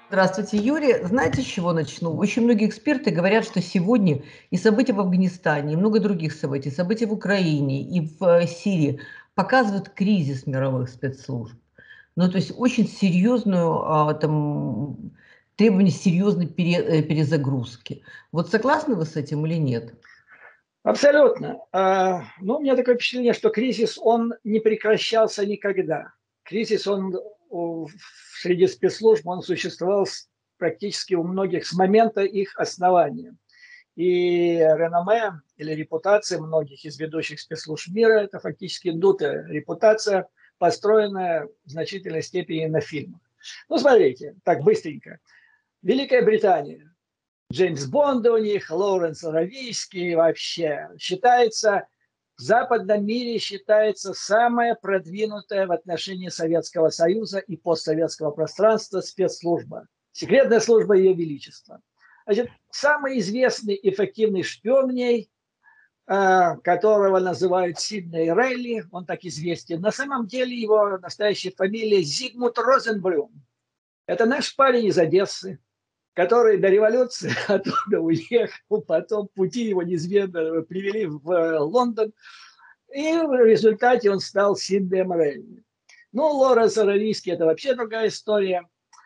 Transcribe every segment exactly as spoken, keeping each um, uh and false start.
Здравствуйте, Юрий. Знаете, с чего начну? Очень многие эксперты говорят, что сегодня и события в Афганистане, и много других событий, события в Украине и в э, Сирии показывают кризис мировых спецслужб. Ну, то есть очень серьезную, а, там, требование серьезной пере, э, перезагрузки. Вот согласны вы с этим или нет? Абсолютно. А, ну, у меня такое впечатление, что кризис, он не прекращался никогда. Кризис, он у- среди спецслужб, он существовал с- практически у многих с момента их основания. И реноме или репутация многих из ведущих спецслужб мира – это фактически дутая репутация, построенная в значительной степени на фильмах. Ну, смотрите, так быстренько. Великая Британия. Джеймс Бонда у них, Лоуренс Аравийский вообще. Считается, в западном мире считается самая продвинутая в отношении Советского Союза и постсоветского пространства спецслужба. Секретная служба Ее Величества. Значит, самый известный эффективный шпион в ней, которого называют Сидней Рейли, он так известен. На самом деле его настоящая фамилия Зигмунд Розенблюм. Это наш парень из Одессы, который до революции оттуда уехал, потом пути его неизвестно привели в Лондон, и в результате он стал Сиднеем Рейли. Ну, Лоренс Аравийский – это вообще другая история.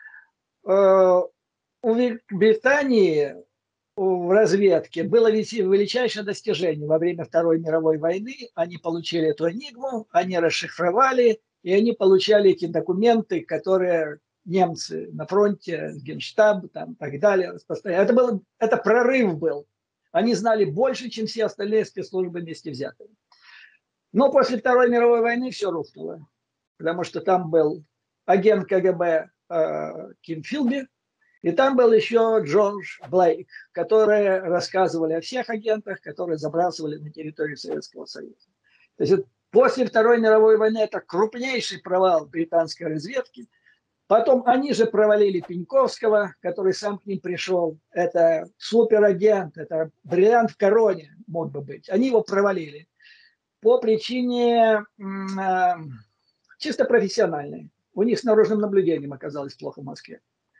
У Британии в разведке было величайшее достижение во время Второй мировой войны. Они получили эту энигму, они расшифровали, и они получали эти документы, которые немцы на фронте, Генштаб, там, и так далее, распространяли. Это, был, это прорыв был. Они знали больше, чем все остальные спецслужбы вместе взятые. Но после Второй мировой войны все рухнуло, потому что там был агент КГБ э, Ким Филби, и там был еще Джордж Блейк, которые рассказывали о всех агентах, которые забрасывали на территорию Советского Союза. То есть после Второй мировой войны это крупнейший провал британской разведки. Потом они же провалили Пеньковского, который сам к ним пришел. Это суперагент, это бриллиант в короне мог бы быть. Они его провалили по причине э, чисто профессиональной. У них с наружным наблюдением оказалось плохо в Москве.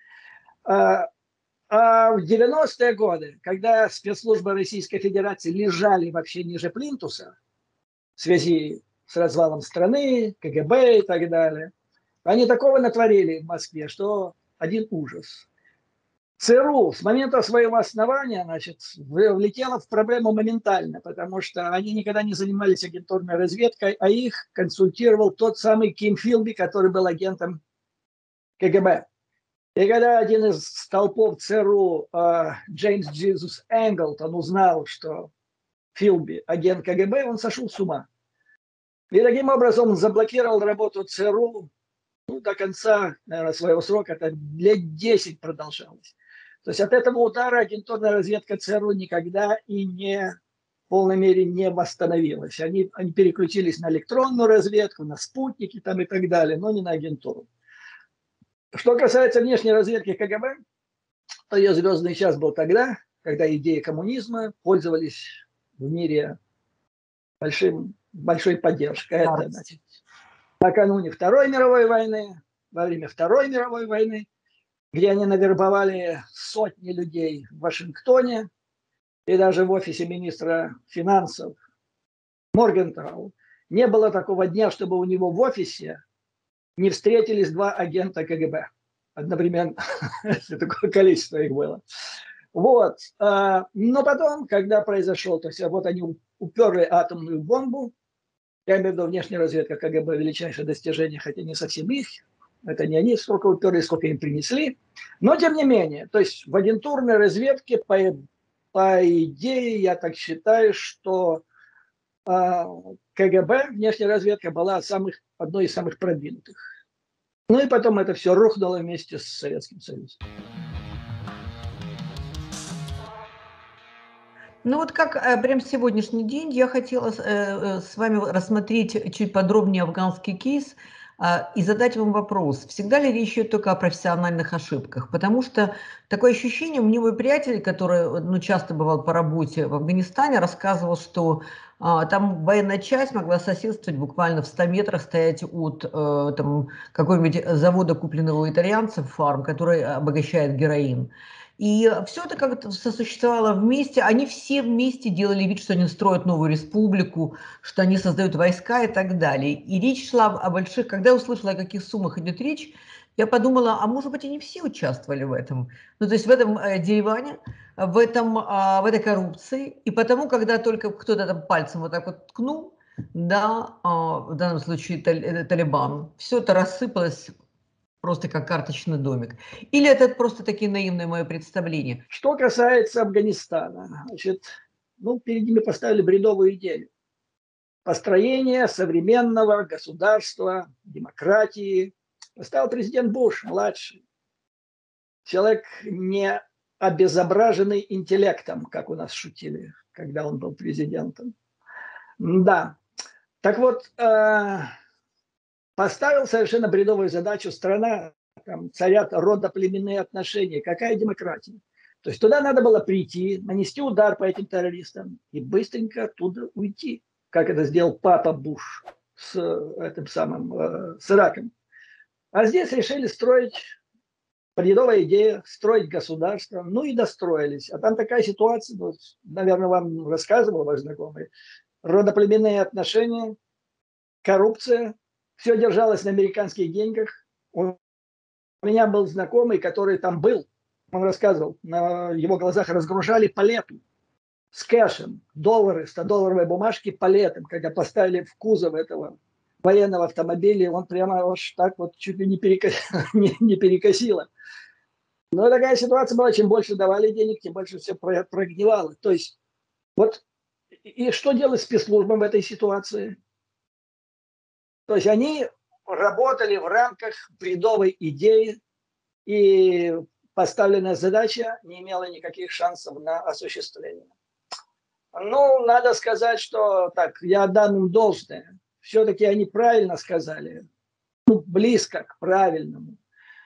А, а в девяностые годы, когда спецслужбы Российской Федерации лежали вообще ниже плинтуса в связи с развалом страны, КГБ и так далее, они такого натворили в Москве, что один ужас. ЦРУ с момента своего основания, значит, влетела в проблему моментально, потому что они никогда не занимались агентурной разведкой, а их консультировал тот самый Ким Филби, который был агентом КГБ. И когда один из столпов ЦРУ, Джеймс Джизус Энглтон, узнал, что Филби агент КГБ, он сошел с ума. И таким образом он заблокировал работу ЦРУ, ну, до конца, наверное, своего срока. Это лет десять продолжалось. То есть от этого удара агентурная разведка ЦРУ никогда и не в полной мере не восстановилась. Они, они переключились на электронную разведку, на спутники там и так далее, но не на агентуру. Что касается внешней разведки КГБ, то ее звездный час был тогда, когда идеи коммунизма пользовались в мире большим, большой поддержкой. Это, значит, накануне Второй мировой войны, во время Второй мировой войны, где они навербовали сотни людей в Вашингтоне и даже в офисе министра финансов Моргентау. Не было такого дня, чтобы у него в офисе не встретились два агента КГБ. Одновременно. Такое количество их было. Вот. Но потом, когда произошел, то есть вот они уперли атомную бомбу, я имею в виду внешняя разведка КГБ, величайшее достижение, хотя не совсем их, это не они сколько уперли, сколько им принесли. Но тем не менее, то есть в агентурной разведке, по, по идее, я так считаю, что э, КГБ, внешняя разведка, была самых, одной из самых продвинутых. Ну и потом это все рухнуло вместе с Советским Союзом. Ну вот как э, прям сегодняшний день я хотела с, э, э, с вами рассмотреть чуть подробнее афганский кейс э, и задать вам вопрос, всегда ли речь идет только о профессиональных ошибках? Потому что такое ощущение, у меня мой приятель, который ну, часто бывал по работе в Афганистане, рассказывал, что А, там военная часть могла соседствовать буквально в ста метрах, стоять от э, там, какого-нибудь завода, купленного у итальянцев, фарм, который обогащает героин. И все это как-то сосуществовало вместе. Они все вместе делали вид, что они строят новую республику, что они создают войска и так далее. И речь шла о больших... Когда я услышала, о каких суммах идет речь, я подумала, а может быть, они все участвовали в этом. Ну, то есть в этом э, дереване, в, этом, а, в этой коррупции. И потому, когда только кто-то там пальцем вот так вот ткнул, да, а, в данном случае Таль- э, Талибан, все это рассыпалось просто как карточный домик. Или это просто такие наивные мои представления? Что касается Афганистана, значит, ну, перед ними поставили бредовую идею. Построение современного государства, демократии. Поставил президент Буш, младший. Человек не обезображенный интеллектом, как у нас шутили, когда он был президентом. Да. Так вот, э, поставил совершенно бредовую задачу. Страна, там царят родоплеменные отношения. Какая демократия? То есть туда надо было прийти, нанести удар по этим террористам и быстренько оттуда уйти, как это сделал папа Буш с этим самым, э, с Ираком. А здесь решили строить, бредовая идея, строить государство, ну и достроились. А там такая ситуация, вот, наверное, вам рассказывал ваш знакомый, родоплеменные отношения, коррупция, все держалось на американских деньгах. У меня был знакомый, который там был, он рассказывал, на его глазах разгружали палету с кэшем, доллары, сто-долларовые бумажки палетом, когда поставили в кузов этого военного автомобиля, он прямо аж так вот чуть ли не, перекос... не, не перекосило. Но такая ситуация была, чем больше давали денег, тем больше все прогнивало. То есть вот и что делать спецслужбам в этой ситуации? То есть они работали в рамках бредовой идеи, и поставленная задача не имела никаких шансов на осуществление. Ну, надо сказать, что так, я отдам им должное. Все-таки они правильно сказали, ну, близко к правильному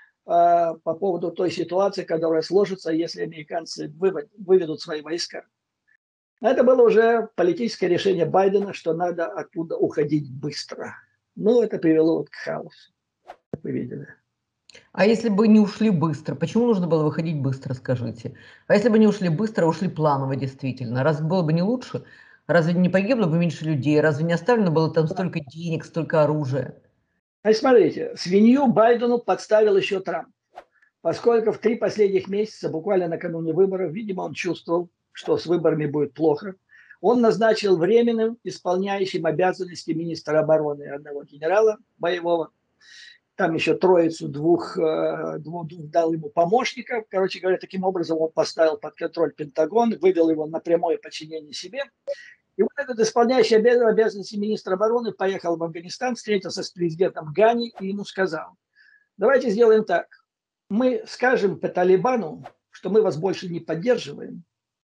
э, по поводу той ситуации, которая сложится, если американцы вывод, выведут свои войска. Это было уже политическое решение Байдена, что надо оттуда уходить быстро. Ну, это привело вот к хаосу, как вы видели. А если бы не ушли быстро? Почему нужно было выходить быстро, скажите? А если бы не ушли быстро, ушли планово действительно? Разве было бы не лучше? Разве не погибло бы меньше людей? Разве не оставлено было там столько денег, столько оружия? Значит, смотрите, свинью Байдену подставил еще Трамп. Поскольку в три последних месяца, буквально накануне выборов, видимо, он чувствовал, что с выборами будет плохо, он назначил временным исполняющим обязанности министра обороны одного генерала боевого, там еще троицу двух, двух, двух дал ему помощников. Короче говоря, таким образом он поставил под контроль Пентагон, вывел его на прямое подчинение себе. И вот этот исполняющий обязанности министра обороны поехал в Афганистан, встретился с президентом Гани и ему сказал: давайте сделаем так. Мы скажем по Талибану, что мы вас больше не поддерживаем,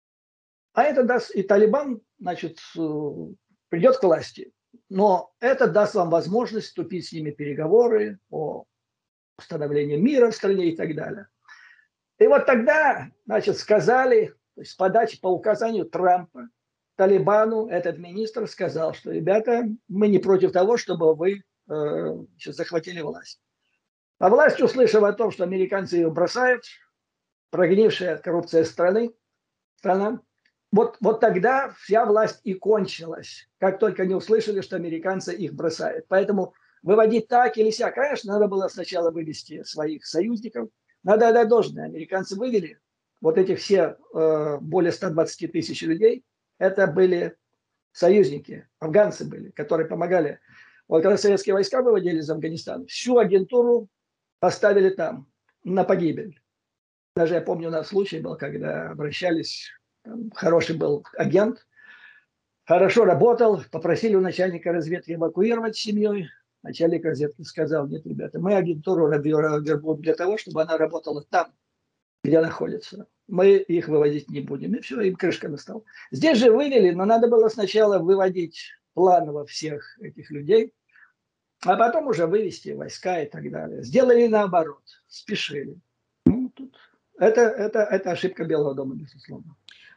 а это даст, и Талибан, значит, придет к власти. Но это даст вам возможность вступить с ними в переговоры о установлении мира в стране и так далее. И вот тогда, значит, сказали, то есть с подачи по указанию Трампа, Талибану этот министр сказал, что, ребята, мы не против того, чтобы вы э, захватили власть. А власть, услышав о том, что американцы ее бросают, прогнившая коррупция страны, страна, вот, вот тогда вся власть и кончилась, как только они услышали, что американцы их бросают. Поэтому выводить так или сяк, конечно, надо было сначала вывести своих союзников. Надо отдать должное. Американцы вывели вот этих все э, более ста двадцати тысяч людей. Это были союзники, афганцы были, которые помогали. Вот когда советские войска выводили из Афганистана, всю агентуру поставили там на погибель. Даже я помню, у нас случай был, когда обращались, там, хороший был агент, хорошо работал, попросили у начальника разведки эвакуировать с семьей. Начальник разведки сказал: нет, ребята, мы агентуру вербуем для того, чтобы она работала там, где находится. Мы их выводить не будем. И все, им крышка настала. Здесь же вывели, но надо было сначала выводить планово всех этих людей, а потом уже вывести войска и так далее. Сделали наоборот, спешили. Ну, тут это, это, это ошибка Белого дома, безусловно.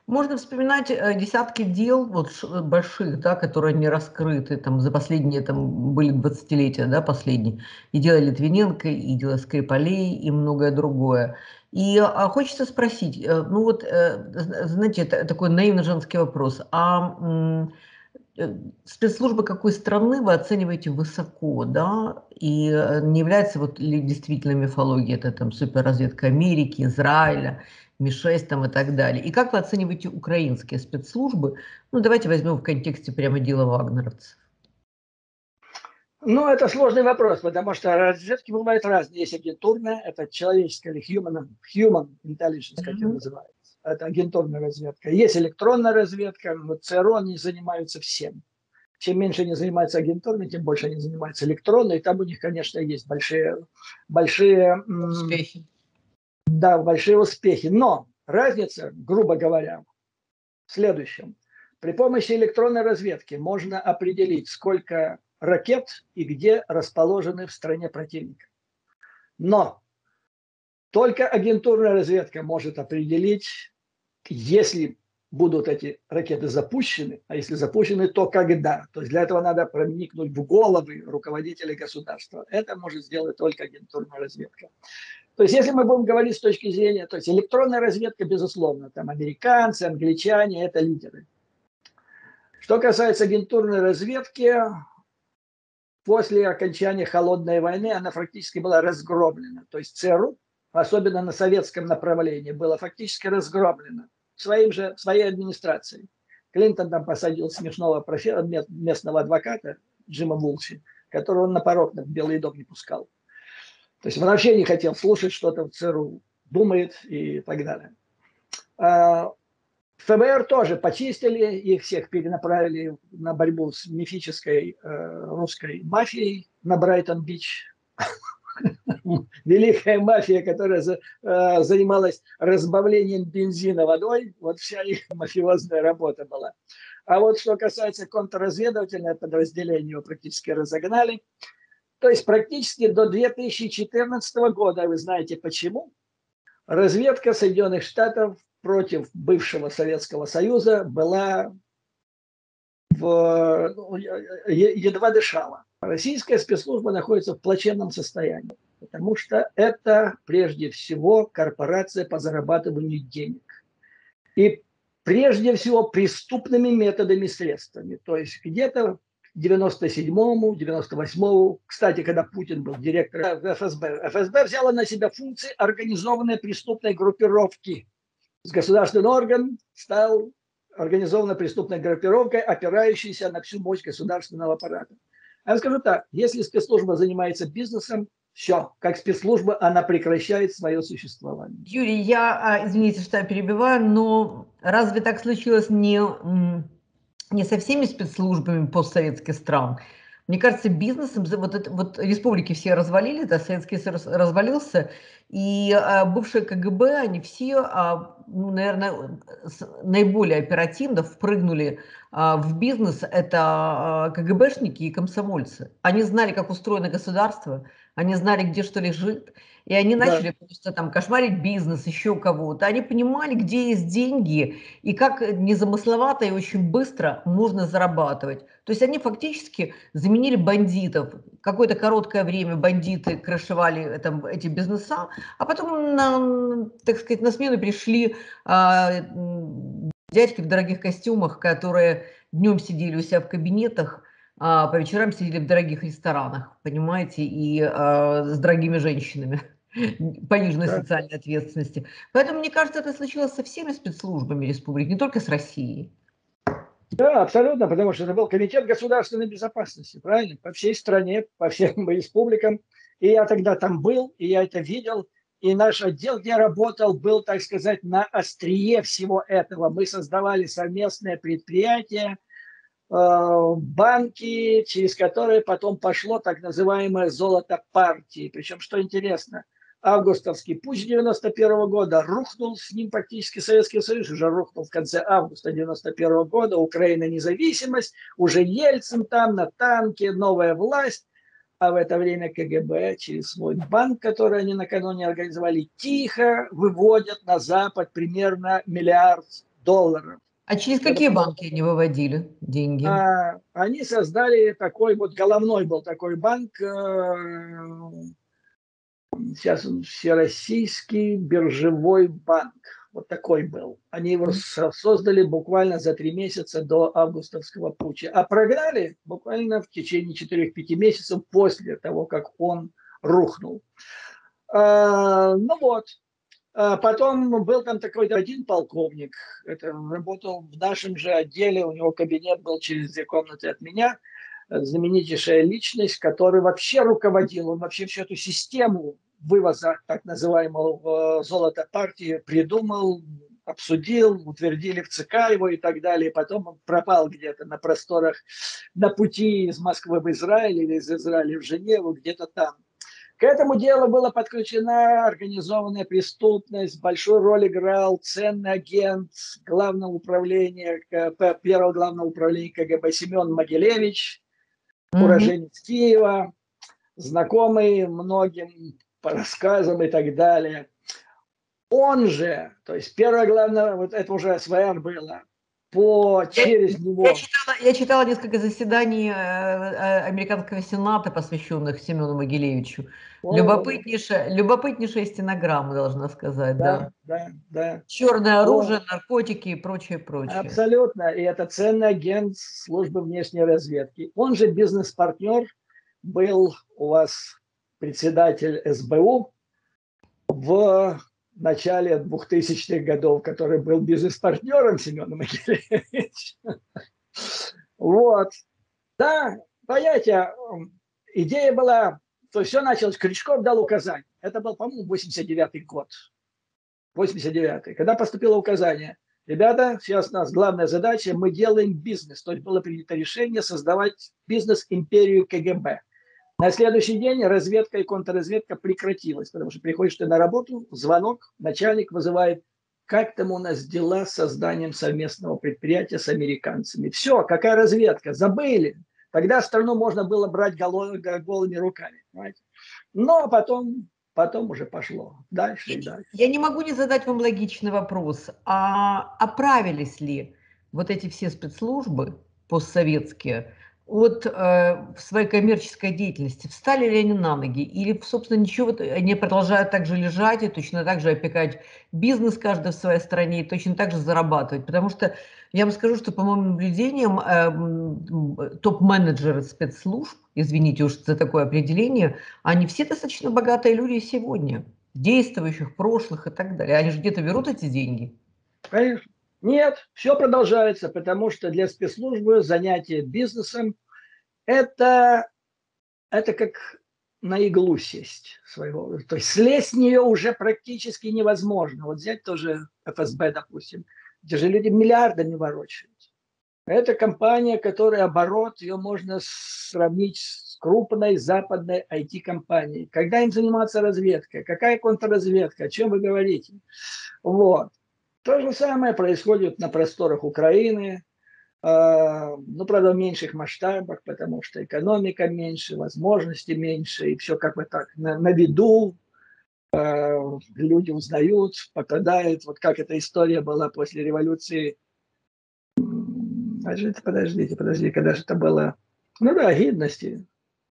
Можно вспоминать э, десятки дел вот, ш- больших, да, которые не раскрыты там, за последние, там, были двадцатилетия, да, последние. И дело Литвиненко, и дело Скрипалей, и многое другое. И а, хочется спросить, э, ну вот, э, зна- знаете, это такой наивный женский вопрос. А м, э, спецслужбы какой страны вы оцениваете высоко, да? И э, не является вот ли действительно мифологией, это там суперразведка Америки, Израиля, Ми шесть там и так далее. И как вы оцениваете украинские спецслужбы? Ну, давайте возьмем в контексте прямо дела вагнеровцев. Ну, это сложный вопрос, потому что разведки бывают разные. Есть агентурная, это человеческая или human, human intelligence, как ее Мгм. называют. Это агентурная разведка. Есть электронная разведка, но ЦРУ они занимаются всем. Чем меньше они занимаются агентурной, тем больше они занимаются электронной. И там у них, конечно, есть большие, большие, Успехи. да, большие успехи. Но разница, грубо говоря, в следующем. При помощи электронной разведки можно определить, сколько ракет и где расположены в стране противника. Но только агентурная разведка может определить, если будут эти ракеты запущены, а если запущены, то когда. То есть для этого надо проникнуть в головы руководителей государства. Это может сделать только агентурная разведка. То есть если мы будем говорить с точки зрения, то есть электронная разведка, безусловно, там американцы, англичане, это лидеры. Что касается агентурной разведки, после окончания Холодной войны она фактически была разгромлена. То есть ЦРУ, особенно на советском направлении, было фактически разгромлено своим же, своей администрацией. Клинтон там посадил смешного местного адвоката Джима Вулчи, которого он на порог в Белый дом не пускал. То есть он вообще не хотел слушать, что-то в ЦРУ думает и так далее. ФБР тоже почистили, их всех перенаправили на борьбу с мифической э, русской мафией на Брайтон-Бич. Великая мафия, которая за, э, занималась разбавлением бензина водой, вот вся их мафиозная работа была. А вот что касается контрразведывательного подразделения, его практически разогнали. То есть практически до две тысячи четырнадцатого года, вы знаете почему, разведка Соединенных Штатов против бывшего Советского Союза была в, ну, едва дышала. Российская спецслужба находится в плачевном состоянии, потому что это прежде всего корпорация по зарабатыванию денег. И прежде всего преступными методами, средствами. То есть где-то к девяносто седьмому, девяносто восьмому, кстати, когда Путин был директором эф эс бэ, эф эс бэ взяла на себя функции организованной преступной группировки. Государственный орган стал организованной преступной группировкой, опирающейся на всю мощь государственного аппарата. А я скажу так, если спецслужба занимается бизнесом, все, как спецслужба, она прекращает свое существование. Юрий, я, а, извините, что я перебиваю, но разве так случилось не, м, не со всеми спецслужбами постсоветских стран? Мне кажется, бизнесом, за- вот, это, вот республики все развалили, да, Советский Союз развалился, и а, бывшие ка гэ бэ, они все, а, ну, наверное, с- наиболее оперативно впрыгнули а, в бизнес, это а, ка гэ бэшники и комсомольцы. Они знали, как устроено государство, они знали, где что лежит, и они Да. начали просто там кошмарить бизнес, еще кого-то. Они понимали, где есть деньги и как незамысловато и очень быстро можно зарабатывать. То есть они фактически заменили бандитов. Какое-то короткое время бандиты крышевали это, эти бизнеса, а потом, на, так сказать, на смену пришли а, дядьки в дорогих костюмах, которые днем сидели у себя в кабинетах, а по вечерам сидели в дорогих ресторанах, понимаете, и а, с дорогими женщинами пониженной Да. социальной ответственности. Поэтому, мне кажется, это случилось со всеми спецслужбами республики, не только с Россией. Да, абсолютно, потому что это был комитет государственной безопасности, правильно? По всей стране, по всем республикам. И я тогда там был, и я это видел. И наш отдел, где я работал, был, так сказать, на острие всего этого. Мы создавали совместное предприятие, э, банки, через которые потом пошло так называемое золото партии. Причем, что интересно, августовский путч девяносто первого года рухнул, с ним практически Советский Союз уже рухнул в конце августа девяносто первого года, Украина независимость, уже Ельцин там на танке, новая власть, а в это время ка гэ бэ через свой банк, который они накануне организовали, тихо выводят на Запад примерно миллиард долларов. А через Это какие было- банки они выводили деньги? А, они создали такой вот головной был такой банк, э, сейчас он Всероссийский биржевой банк. Вот такой был. Они его Мгм. со- создали буквально за три месяца до августовского путча. А прогнали буквально в течение четырёх-пяти месяцев после того, как он рухнул. А, ну вот. А потом был там такой один полковник, это работал в нашем же отделе, у него кабинет был через две комнаты от меня, э, знаменитейшая личность, который вообще руководил, он вообще всю эту систему вывоза так называемого э, золота партии придумал, обсудил, утвердили в ЦК его и так далее. Потом он пропал где-то на просторах, на пути из Москвы в Израиль или из Израиля в Женеву, где-то там. К этому делу была подключена организованная преступность, большую роль играл ценный агент главного управления, первого главного управления КГБ Семен Могилевич, Мгм. уроженец Киева, знакомый многим по рассказам и так далее. Он же, то есть первое главное, вот это уже СВР было, по, Я, через я него. читала, я читала несколько заседаний э, э, американского сената, посвященных Семену Могилевичу. О, Любопытнейшая, любопытнейшая стенограмма, должна сказать, да, да. да, да. Черное О, оружие, наркотики и прочее, прочее. абсолютно. И это ценный агент службы внешней разведки. Он же бизнес-партнер был у вас председатель СБУ в начале двухтысячных годов, который был бизнес-партнером Семена Могилевича. Вот. Да, понимаете, идея была, то есть все началось, Крючков дал указание. Это был, по-моему, восемьдесят девятый год. восемьдесят девятый. Когда поступило указание, ребята, сейчас у нас главная задача, мы делаем бизнес. То есть было принято решение создавать бизнес-империю КГБ. На следующий день разведка и контрразведка прекратилась, потому что приходишь ты на работу, звонок, начальник вызывает, как там у нас дела с созданием совместного предприятия с американцами. Все, какая разведка, забыли. Тогда страну можно было брать голыми руками. Понимаете? Но потом, потом уже пошло дальше Я и не, дальше. я не могу не задать вам логичный вопрос. А оправились ли вот эти все спецслужбы постсоветские от э, в своей коммерческой деятельности? Встали ли они на ноги? Или, собственно, ничего, они продолжают так же лежать и точно так же опекать бизнес каждый в своей стране и точно так же зарабатывать? Потому что я вам скажу, что по моим наблюдениям э, топ-менеджеры спецслужб, извините уж за такое определение, они все достаточно богатые люди сегодня, действующих, прошлых и так далее. Они же где-то берут эти деньги. Конечно. Нет, все продолжается, потому что для спецслужбы занятие бизнесом это, это как на иглу сесть своего. То есть слезть с нее уже практически невозможно. Вот взять тоже ФСБ, допустим, где же люди миллиардами ворочают. Это компания, которая оборот, ее можно сравнить с крупной западной ай ти-компанией. Когда им заниматься разведкой? Какая контрразведка? О чем вы говорите? Вот. То же самое происходит на просторах Украины, ну, правда, в меньших масштабах, потому что экономика меньше, возможности меньше, и все как бы так на, на виду, люди узнают, попадают. Вот как эта история была после революции. Подождите, подождите, подождите, когда же это было? Ну да, гидности,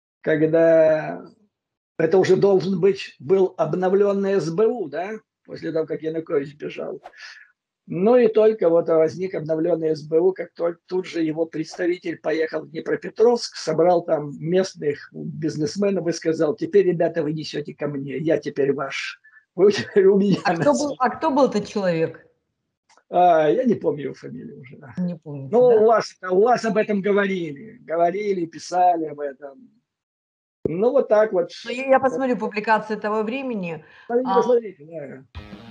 когда это уже должен быть был обновленный СБУ, да, после того, как Янукович бежал. Ну и только вот возник обновленный СБУ, как только тут же его представитель поехал в Днепропетровск, собрал там местных бизнесменов и сказал, теперь, ребята, вы несете ко мне, я теперь ваш, вы теперь у меня А на кто был, а кто был этот человек? а, я не помню его фамилию уже. Да. Не Ну, помните, у да? вас, у вас об этом говорили, говорили, писали об этом. Ну, вот так вот. Ну, я, я Вот. посмотрю публикации того времени. Смотрите, А, посмотрите, да.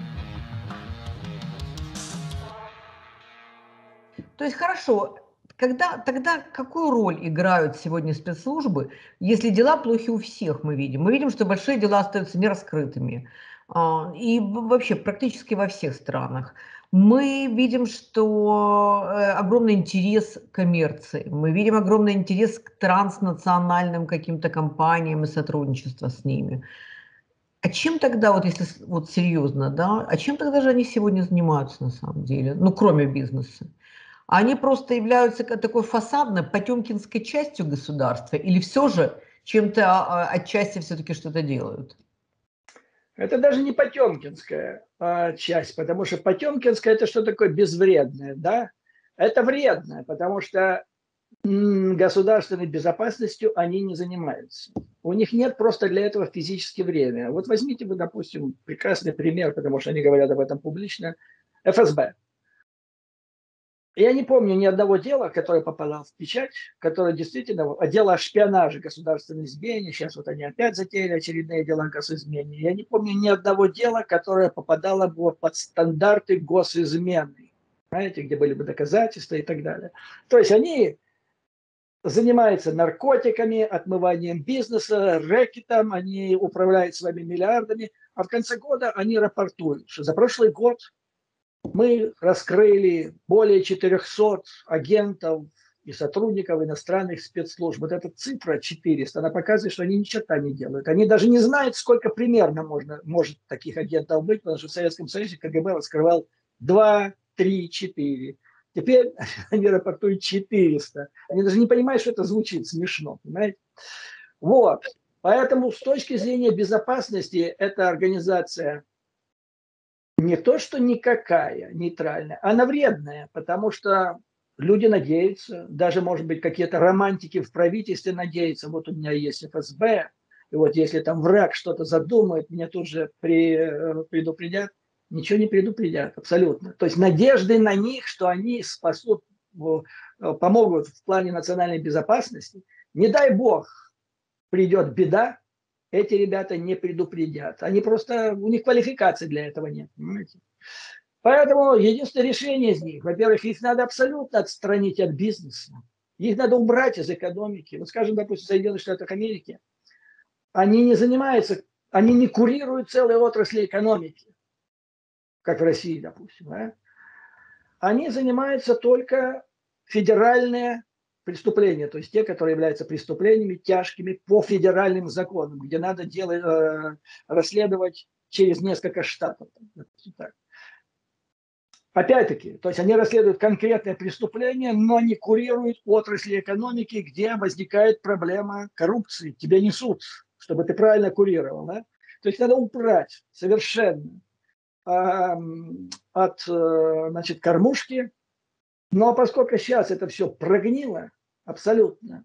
то есть хорошо, когда, тогда какую роль играют сегодня спецслужбы, если дела плохи у всех, мы видим? Мы видим, что большие дела остаются нераскрытыми. А, и в- вообще практически во всех странах. Мы видим, что э, огромный интерес к коммерции, мы видим огромный интерес к транснациональным каким-то компаниям и сотрудничество с ними. А чем тогда, вот если с вот серьезно, да, а чем тогда же они сегодня занимаются на самом деле? Ну, кроме бизнеса? Они просто являются ка такой фасадной, потёмкинской частью государства или всё же чем-то, а, отчасти всё-таки что-то делают? Это даже не потёмкинская, а, часть, потому что потёмкинская- это что такое безвредное, да? Это вредно, потому что, м, государственной безопасностью они не занимаются. У них нет просто для этого физически время. Вот возьмите вы, допустим, прекрасный пример, потому что они говорят об этом публично- ФСБ. Я не помню ни одного дела, которое попадало в печать, которое действительно а дело о шпионаже, государственной измене. Щас вот они опять затеяли очередные дела о госизмене. Я не помню ни одного дела, которое попадало бы под стандарты госизмены. Знаете, где были бы доказательства и так далее. То есть они занимаются наркотиками, отмыванием бизнеса, рэкетом, они управляют своими миллиардами, а в конце года они рапортуют, что за прошлый год мы раскрыли более четырёхсот агентов и сотрудников иностранных спецслужб. Вот эта цифра четыреста, она показывает, что они ни черта не делают. Они даже не знают, сколько примерно можно может таких агентов быть, потому что в Советском Союзе КГБ раскрывал два, три, четыре. Теперь они рапортуют четыреста. Они даже не понимают, что это звучит смешно, понимаете? Вот. Поэтому с точки зрения безопасности эта организация не то что никакая, нейтральная, она вредная, потому что люди надеются, даже, может быть, какие-то романтики в правительстве надеются: вот у меня есть ФСБ, и вот если там враг что-то задумает, меня тут же при э, предупредят. Ничего не предупредят абсолютно. То есть надежды на них, что они спасут, в э, помогут в плане национальной безопасности. Не дай бог придет беда, эти ребята не предупредят. Они просто, у них квалификации для этого нет, понимаете? Поэтому единственное решение из них: во-первых, их надо абсолютно отстранить от бизнеса, их надо убрать из экономики. Вот, скажем, допустим, в Соединенных Штатах Америки они не занимаются, они не курируют целые отрасли экономики, как в России, допустим, да. Они занимаются только федеральные преступления, то есть те, которые являются преступлениями тяжкими по федеральным законам, где надо делать, э, расследовать через несколько штатов, допустим так. Опять-таки, то есть они расследуют конкретные преступления, но не курируют отрасли экономики, где возникает проблема коррупции. Тебе несут, чтобы ты правильно курировал, да? То есть надо убрать совершенно, ам, от, э, значит, кормушки. Но поскольку щас это всё прогнило абсолютно,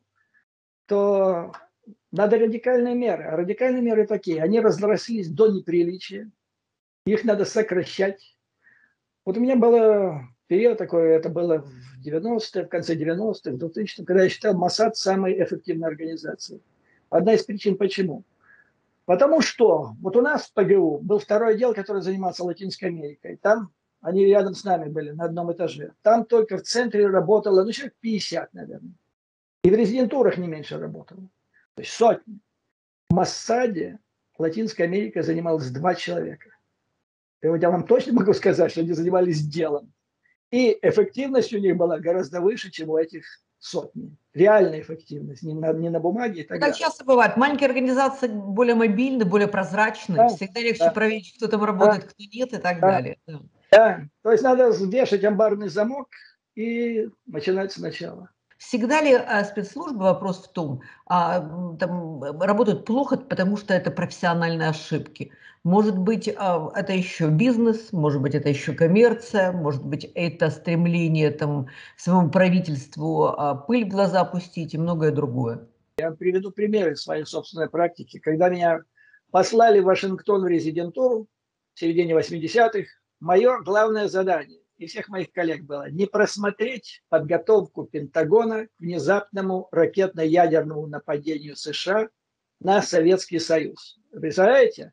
то надо радикальные меры. А радикальные меры такие: они разрослись до неприличия, их надо сокращать. Вот у меня был период такой, это было в девяностые, в конце девяностых, в двухтысячных, когда я считал Моссад самой эффективной организацией. Одна из причин почему? Потому что вот у нас в ПГУ был второй отдел, который занимался Латинской Америкой. Там они рядом с нами были, на одном этаже. Там только в центре работало, ну, человек пятьдесят, наверное. И в резидентурах не меньше работало. То есть сотни. В Моссаде Латинской Америкой занималось два человека. И вот я вам точно могу сказать, что они занимались делом. И эффективность у них была гораздо выше, чем у этих сотни. Реальная эффективность, не на, не на бумаге и Ну, так так далее. часто бывает. Маленькие организации более мобильны, более прозрачны. Да, Всегда легче да, проверить, кто там да, работает, кто нет и так да, далее. Да. да. То есть надо вешать амбарный замок и начинать сначала. Всегда ли, а, спецслужбы, вопрос в том, а, м, там, э, работают плохо, потому что это профессиональные ошибки? Может быть, а, это еще бизнес, может быть, это еще коммерция, может быть, это стремление там своему правительству, а, пыль в глаза пустить и многое другое? Я приведу примеры своей собственной практики. Когда меня послали в Вашингтон в резидентуру в середине восьмидесятых, мое главное задание и всех моих коллег было не просмотреть подготовку Пентагона к внезапному ракетно-ядерному нападению США на Советский Союз. Представляете,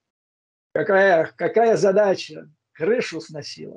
какая, какая задача? Крышу сносила.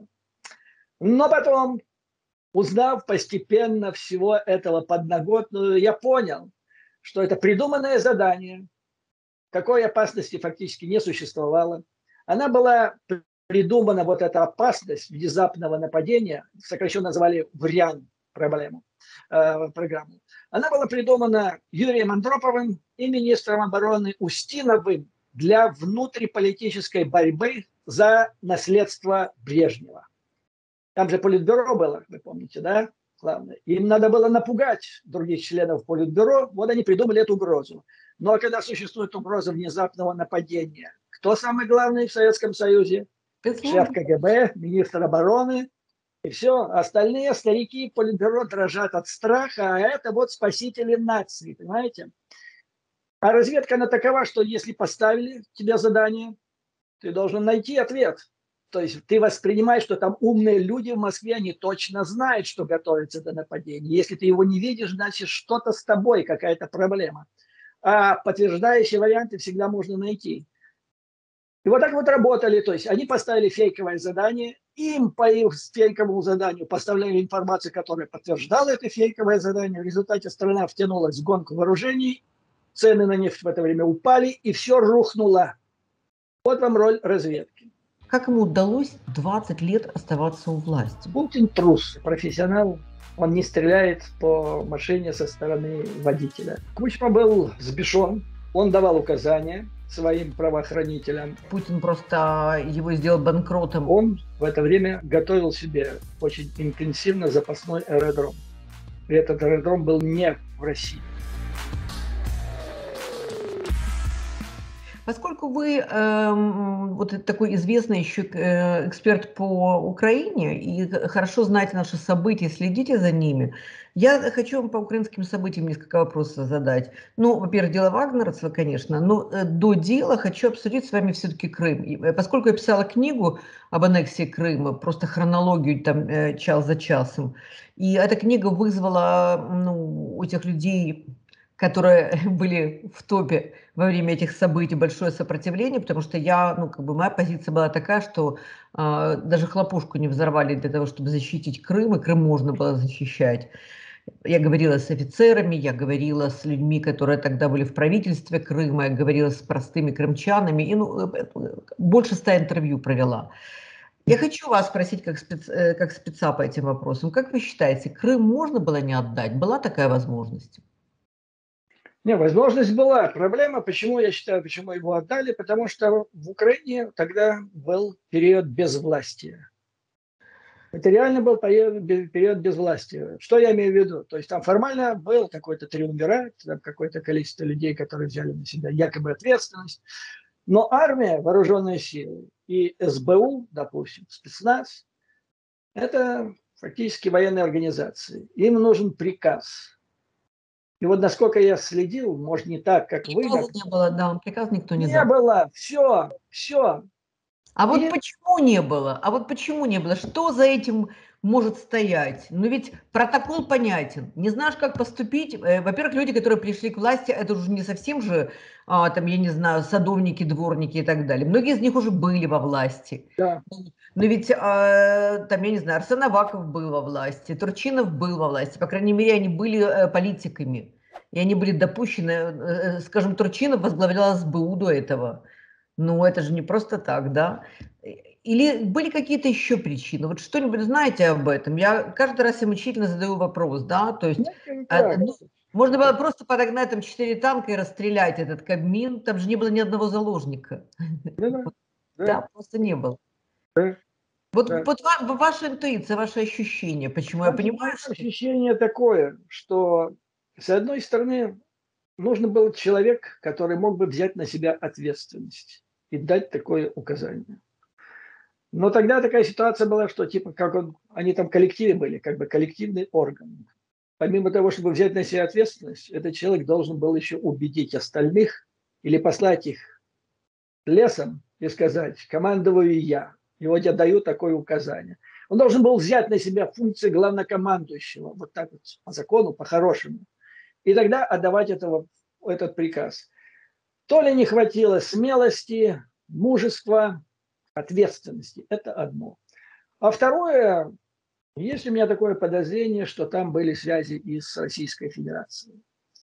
Но потом, узнав постепенно всего этого подноготную, я понял, что это придуманное задание, какой опасности фактически не существовало. Она была придумана, вот эта опасность внезапного нападения, сокращенно называли ВРЯН проблему, э, программу. Она была придумана Юрием Андроповым и министром обороны Устиновым для внутриполитической борьбы за наследство Брежнева. Там же политбюро было, вы помните, да? Главное. Им надо было напугать других членов политбюро, вот они придумали эту угрозу. Но когда существует угроза внезапного нападения, кто самый главный в Советском Союзе? Шеф КГБ, министр обороны. И все, остальные старики политбюро дрожат от страха, а это вот спасители нации, понимаете? А разведка она такова, что если поставили тебе задание, ты должен найти ответ. То есть ты воспринимаешь, что там умные люди в Москве, они точно знают, что готовится до нападения. Если ты его не видишь, значит что-то с тобой, какая-то проблема. А подтверждающие варианты всегда можно найти. И вот так вот работали. То есть они поставили фейковое задание, им по их фейковому заданию поставляли информацию, которая подтверждала это фейковое задание. В результате страна втянулась в гонку вооружений, цены на нефть в это время упали, и все рухнуло. Вот вам роль разведки. Как ему удалось двадцать лет оставаться у власти? Путин трус, профессионал. Он не стреляет по машине со стороны водителя. Кучма был взбешен. Он давал указания своим правоохранителям. Путин просто его сделал банкротом. Он в это время готовил себе очень интенсивно запасной аэродром. И этот аэродром был не в России. Поскольку вы э, вот такой известный еще э, эксперт по Украине и хорошо знаете наши события, следите за ними, я хочу вам по украинским событиям несколько вопросов задать. Ну, во-первых, дело вагнеровцев, конечно, но э, до дела хочу обсудить с вами все-таки Крым. И, э, поскольку я писала книгу об аннексии Крыма, просто хронологию там э, час за часом, и эта книга вызвала ну, у тех людей, которые были в топе во время этих событий, большое сопротивление, потому что я, ну, как бы моя позиция была такая, что э, даже хлопушку не взорвали для того, чтобы защитить Крым, и Крым можно было защищать. Я говорила с офицерами, я говорила с людьми, которые тогда были в правительстве Крыма, я говорила с простыми крымчанами, и ну, больше ста интервью провела. Я хочу вас спросить, как, спец, как спеца по этим вопросам, как вы считаете, Крым можно было не отдать? Была такая возможность? Не, возможность была. Проблема, почему я считаю, почему его отдали, потому что в Украине тогда был период безвластия. Это реально был период безвластия. Что я имею в виду? То есть там формально был какой-то триумвират, какое-то количество людей, которые взяли на себя якобы ответственность. Но армия, вооруженные силы и СБУ, допустим, спецназ, это фактически военные организации. Им нужен приказ. И вот насколько я следил, может, не так, как вы. Приказа не было, да, приказ никто не дал. Не было, все, все. А вот И... почему не было? А вот почему не было? Что за этим может стоять? Ну ведь протокол понятен. Не знаешь, как поступить. Во-первых, люди, которые пришли к власти, это уже не совсем же, а, там, я не знаю, садовники, дворники и так далее. Многие из них уже были во власти. Да. Но ведь, а, там, я не знаю, Арсен Аваков был во власти, Турчинов был во власти. По крайней мере, они были э, политиками. И они были допущены, э, скажем, Турчинов возглавлял СБУ до этого. Ну, это же не просто так, да? Или были какие-то еще причины? Вот что-нибудь знаете об этом? Я каждый раз им мучительно задаю вопрос, да? То есть а, ну, можно было просто подогнать там четыре танка и расстрелять этот Кабмин. Там же не было ни одного заложника. Да, да, да просто не было. Да, вот да. вот ва ваша интуиция, ваше ощущение, почему я понимаю, что... Ощущение такое, что с одной стороны нужно был человек, который мог бы взять на себя ответственность и дать такое указание. Но тогда такая ситуация была, что типа как он, они там в коллективе были, как бы коллективный орган. Помимо того, чтобы взять на себя ответственность, этот человек должен был еще убедить остальных или послать их лесом и сказать: командую я, и вот я даю такое указание. Он должен был взять на себя функции главнокомандующего, вот так вот по закону, по-хорошему. И тогда отдавать этого, этот приказ. То ли не хватило смелости, мужества, ответственности. Это одно. А второе, есть у меня такое подозрение, что там были связи и с Российской Федерацией.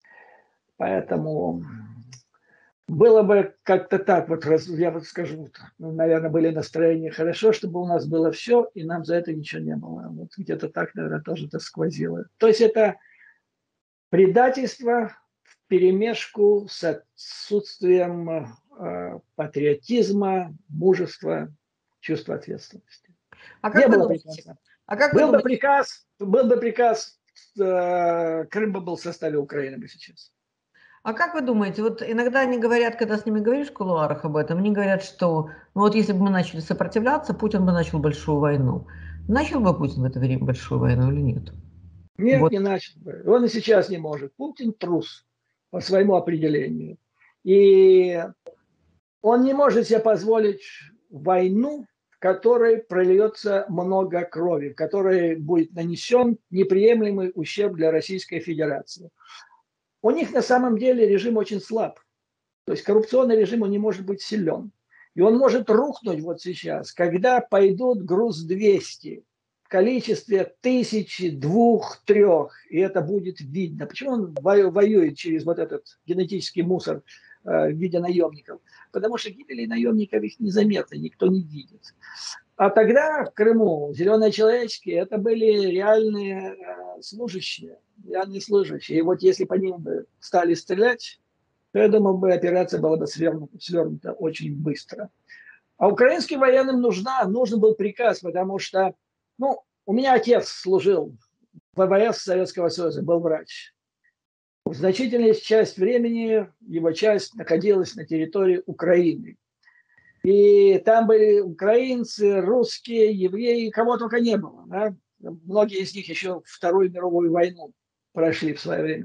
Поэтому было бы как-то так, вот я вот скажу, наверное, были настроения хорошо, чтобы у нас было все, и нам за это ничего не было. Вот где-то так, наверное, тоже это сквозило. То есть это предательство вперемешку с отсутствием э, патриотизма, мужества, чувства ответственности. А Не как вы было думаете? приказа. А как вы Был бы думаете? приказ, был бы приказ, э, Крым бы был в составе Украины бы сейчас. А как вы думаете, вот иногда они говорят, когда с ними говоришь в кулуарах об этом, они говорят, что ну вот если бы мы начали сопротивляться, Путин бы начал большую войну. Начал бы Путин в это время большую войну или нет? Нет, Вот. не начал бы. Он и сейчас не может. Путин трус по своему определению. И он не может себе позволить войну, в которой прольется много крови, в которой будет нанесен неприемлемый ущерб для Российской Федерации. У них на самом деле режим очень слаб. То есть коррупционный режим, он не может быть силен. И он может рухнуть вот сейчас, когда пойдут груз двести в количестве тысячи, двух, трех, и это будет видно. Почему он воюет через вот этот генетический мусор э, в виде наемников? Потому что гибели наемников их незаметно, никто не видит. А тогда в Крыму зеленые человечки это были реальные э, служащие, реальные служащие. И вот если по ним бы стали стрелять, то я думаю, бы операция была бы свернута, свернута очень быстро. А украинским военным нужна, нужен был приказ, потому что, ну, у меня отец служил в ВВС Советского Союза, был врач. Значительная часть времени его часть находилась на территории Украины. И там были украинцы, русские, евреи, кого только не было. Да? Многие из них еще Вторую мировую войну прошли в свое время.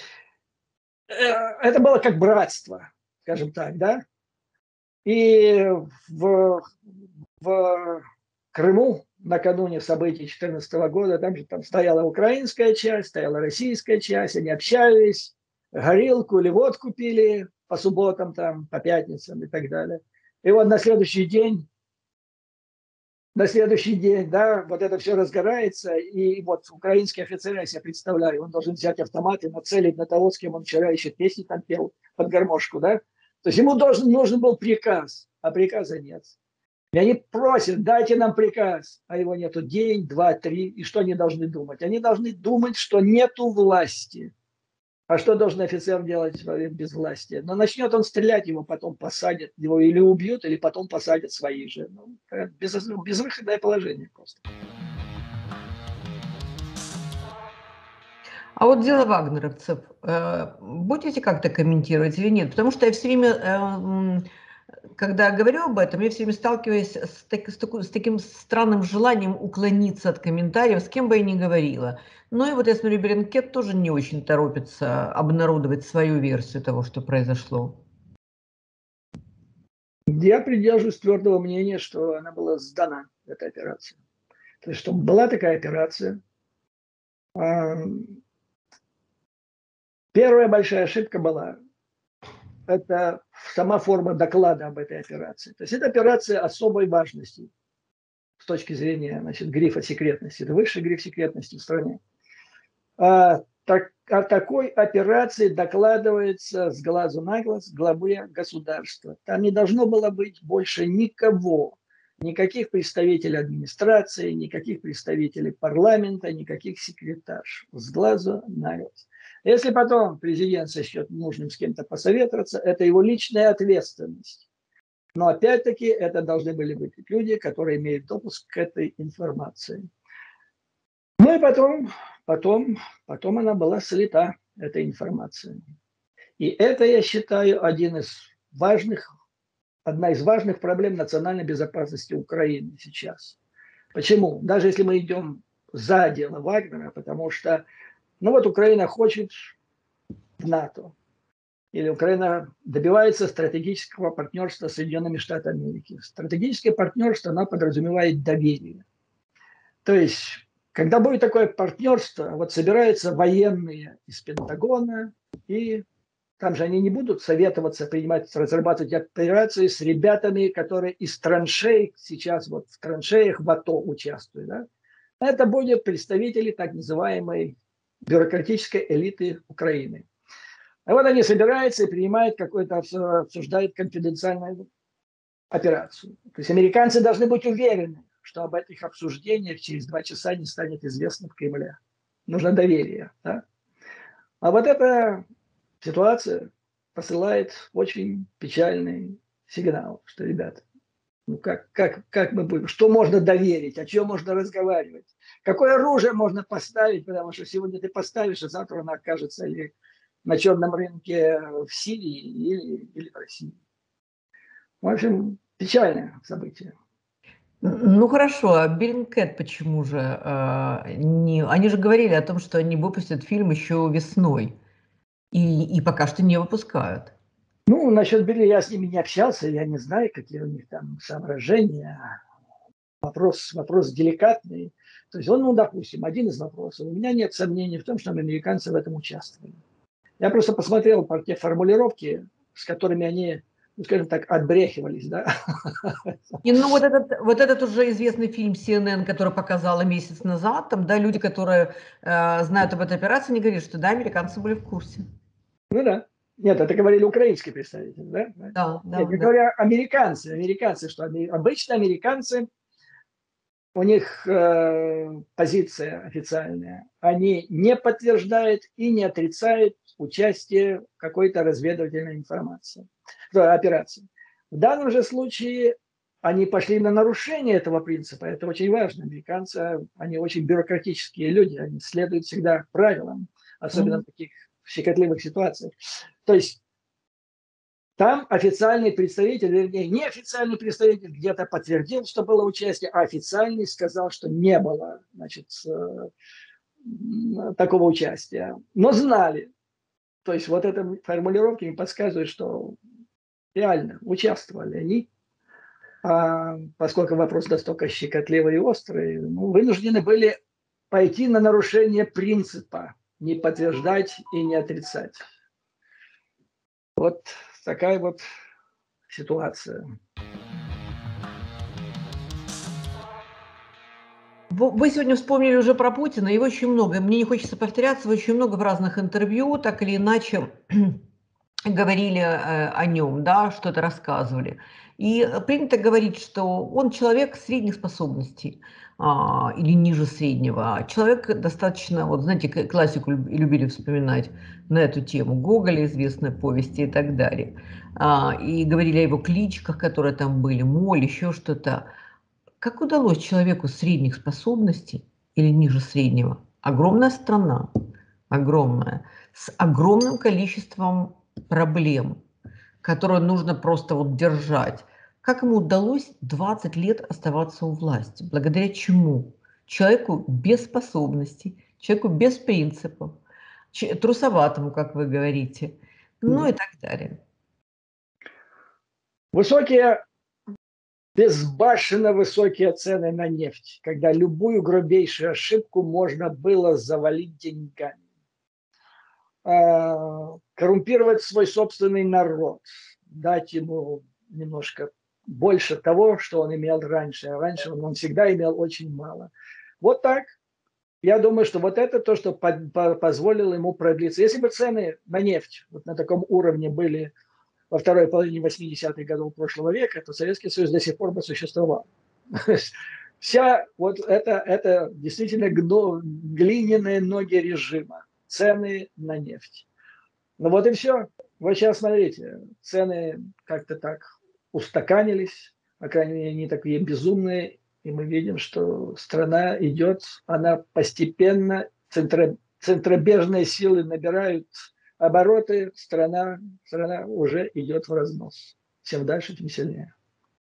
Это было как братство, скажем так, да? И в, в Крыму накануне событий две тысячи четырнадцатого года там же там стояла украинская часть, стояла российская часть, они общались, горилку или водку пили по субботам, там, по пятницам и так далее. И вот на следующий день, на следующий день, да, вот это все разгорается, и вот украинский офицер, я себе представляю, он должен взять автомат и нацелить на того, с кем он вчера еще песни там пел под гармошку, да. То есть ему должен, нужен был приказ, а приказа нет. И они просят, дайте нам приказ, а его нету день, два, три. И что они должны думать? Они должны думать, что нету власти. А что должен офицер делать без власти? Но начнет он стрелять, его потом посадят, его или убьют, или потом посадят свои же. Ну, без, безвыходное положение просто. А вот дело вагнеровцев, э, будете как-то комментировать или нет? Потому что я все время, э, когда говорю об этом, я все время сталкиваюсь с, так, с, такой, с таким странным желанием уклониться от комментариев, с кем бы я ни говорила. Ну и вот я смотрю, Беренкет тоже не очень торопится обнародовать свою версию того, что произошло. Я придерживаюсь твердого мнения, что она была сдана, эта операция. То есть, что была такая операция. Первая большая ошибка была – это сама форма доклада об этой операции. То есть, это операция особой важности с точки зрения, значит, грифа секретности. Это высший гриф секретности в стране. А, так, о такой операции докладывается с глазу на глаз главе государства. Там не должно было быть больше никого, никаких представителей администрации, никаких представителей парламента, никаких секретарш. С глазу на глаз. Если потом президент сочтет нужным с кем-то посоветоваться, это его личная ответственность. Но опять-таки это должны были быть люди, которые имеют допуск к этой информации. Ну и потом, потом, потом она была слита, эта информация. И это, я считаю, один из важных, одна из важных проблем национальной безопасности Украины сейчас. Почему? Даже если мы идем за дело Вагнера, потому что, ну вот Украина хочет в НАТО, или Украина добивается стратегического партнерства с Соединенными Штатами Америки. Стратегическое партнерство, оно подразумевает доверие. То есть, когда будет такое партнерство, вот собираются военные из Пентагона, и там же они не будут советоваться, принимать, разрабатывать операции с ребятами, которые из траншей, сейчас вот в траншеях в АТО участвуют. Да? Это будут представители так называемой бюрократической элиты Украины. А вот они собираются и принимают какую-то, обсуждают конфиденциальную операцию. То есть американцы должны быть уверены, что об этих обсуждениях через два часа не станет известно в Кремле. Нужно доверие. Да? А вот эта ситуация, посылает очень печальный сигнал, что, ребята, ну как, как, как мы будем, что можно доверить, о чем можно разговаривать, какое оружие можно поставить, потому что сегодня ты поставишь, а завтра оно окажется или на черном рынке в Сирии или, или в России. В общем, печальное событие. Ну хорошо, а Bellingcat почему же э, не... Они же говорили о том, что они выпустят фильм еще весной, и, и пока что не выпускают. Ну, насчет Билли я с ними не общался, я не знаю, какие у них там соображения. Вопрос, вопрос деликатный. То есть он, ну, допустим, один из вопросов. У меня нет сомнений в том, что американцы в этом участвовали. Я просто посмотрел по те формулировки, с которыми они, ну, скажем так, отбрехивались, да. И, ну вот этот, вот этот уже известный фильм Си Эн Эн, который показала месяц назад, там, да, люди, которые э, знают об этой операции, они говорят, что да, американцы были в курсе. Ну да. Нет, это говорили украинские представители, да? Да, да, Нет, я да. говорю американцы, американцы, что обычно американцы, у них э, позиция официальная, они не подтверждают и не отрицают участие в какой-то разведывательной информации, операции. В данном же случае они пошли на нарушение этого принципа. Это очень важно. Американцы, они очень бюрократические люди, они следуют всегда правилам, особенно Мгм. в таких щекотливых ситуациях. То есть там официальный представитель, вернее, неофициальный представитель где-то подтвердил, что было участие, а официальный сказал, что не было, значит, такого участия. Но знали. То есть вот эта формулировка им подсказывает, что реально участвовали они. А поскольку вопрос настолько щекотливый и острый, ну, вынуждены были пойти на нарушение принципа, не подтверждать и не отрицать. Вот такая вот ситуация. Вы сегодня вспомнили уже про Путина, его очень много. Мне не хочется повторяться, вы очень много в разных интервью, так или иначе, говорили э, о нем, да, что-то рассказывали. И принято говорить, что он человек средних способностей а, или ниже среднего. Человек достаточно, вот знаете, классику любили вспоминать на эту тему, Гоголя, известные повести и так далее. А, и говорили о его кличках, которые там были, моль, еще что-то. Как удалось человеку средних способностей или ниже среднего? Огромная страна, огромная, с огромным количеством проблем, которые нужно просто вот держать. Как ему удалось двадцать лет оставаться у власти? Благодаря чему? Человеку без способностей, человеку без принципов, трусоватому, как вы говорите, ну и так далее. Высокие, безбашенно высокие цены на нефть, когда любую грубейшую ошибку можно было завалить деньгами. Коррумпировать свой собственный народ, дать ему немножко больше того, что он имел раньше. А раньше он, он всегда имел очень мало. Вот так. Я думаю, что вот это то, что по по позволило ему продлиться. Если бы цены на нефть вот на таком уровне были во второй половине восьмидесятых годов прошлого века, то Советский Союз до сих пор бы существовал. Вся вот это, это действительно глиняные ноги режима, цены на нефть. Ну вот и все. Вот сейчас смотрите, цены как-то так устаканились, по крайней мере, не такие безумные, и мы видим, что страна идет, она постепенно, центро, центробежные силы набирают обороты, страна, страна уже идет в разнос. Чем дальше, тем сильнее.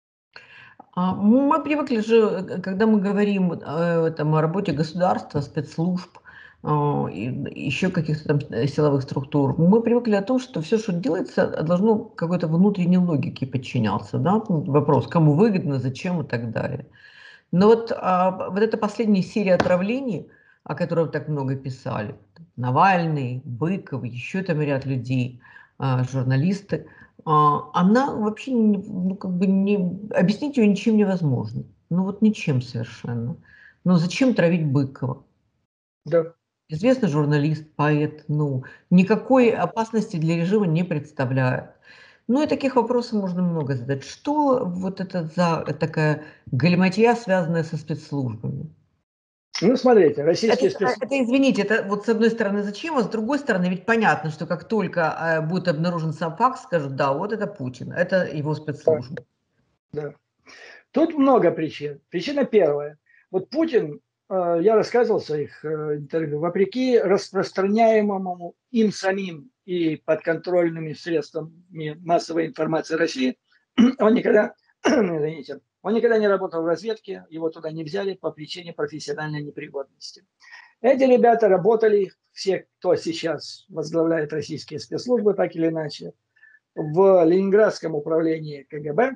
Мы привыкли же, когда мы говорим э, там, о работе государства, спецслужб, э, еще каких-то там силовых структур, мы привыкли о том, что все, что делается, должно какой-то внутренней логике подчиняться. Да? Вопрос, кому выгодно, зачем и так далее. Но вот, а, вот эта последняя серия отравлений, о которой так много писали, Навальный, Быков, еще там ряд людей, а, журналисты, а, она вообще, ну, как бы не, объяснить ее ничем невозможно. Ну вот ничем совершенно. Но зачем травить Быкова? Да. Известный журналист, поэт, ну, никакой опасности для режима не представляет. Ну и таких вопросов можно много задать. Что вот это за такая галиматья, связанная со спецслужбами? Ну, смотрите, Это, российские это, спец... это, извините, это вот с одной стороны зачем, а с другой стороны ведь понятно, что как только э, будет обнаружен сам факт, скажут, да, вот это Путин, это его спецслужбы. Да. Тут много причин. Причина первая. Вот Путин, э, я рассказывал в своих э, интервью, вопреки распространяемому им самим и подконтрольными средствами массовой информации России, он никогда, извините, он никогда не работал в разведке, его туда не взяли по причине профессиональной непригодности. Эти ребята работали, все, кто сейчас возглавляет российские спецслужбы, так или иначе, в Ленинградском управлении КГБ.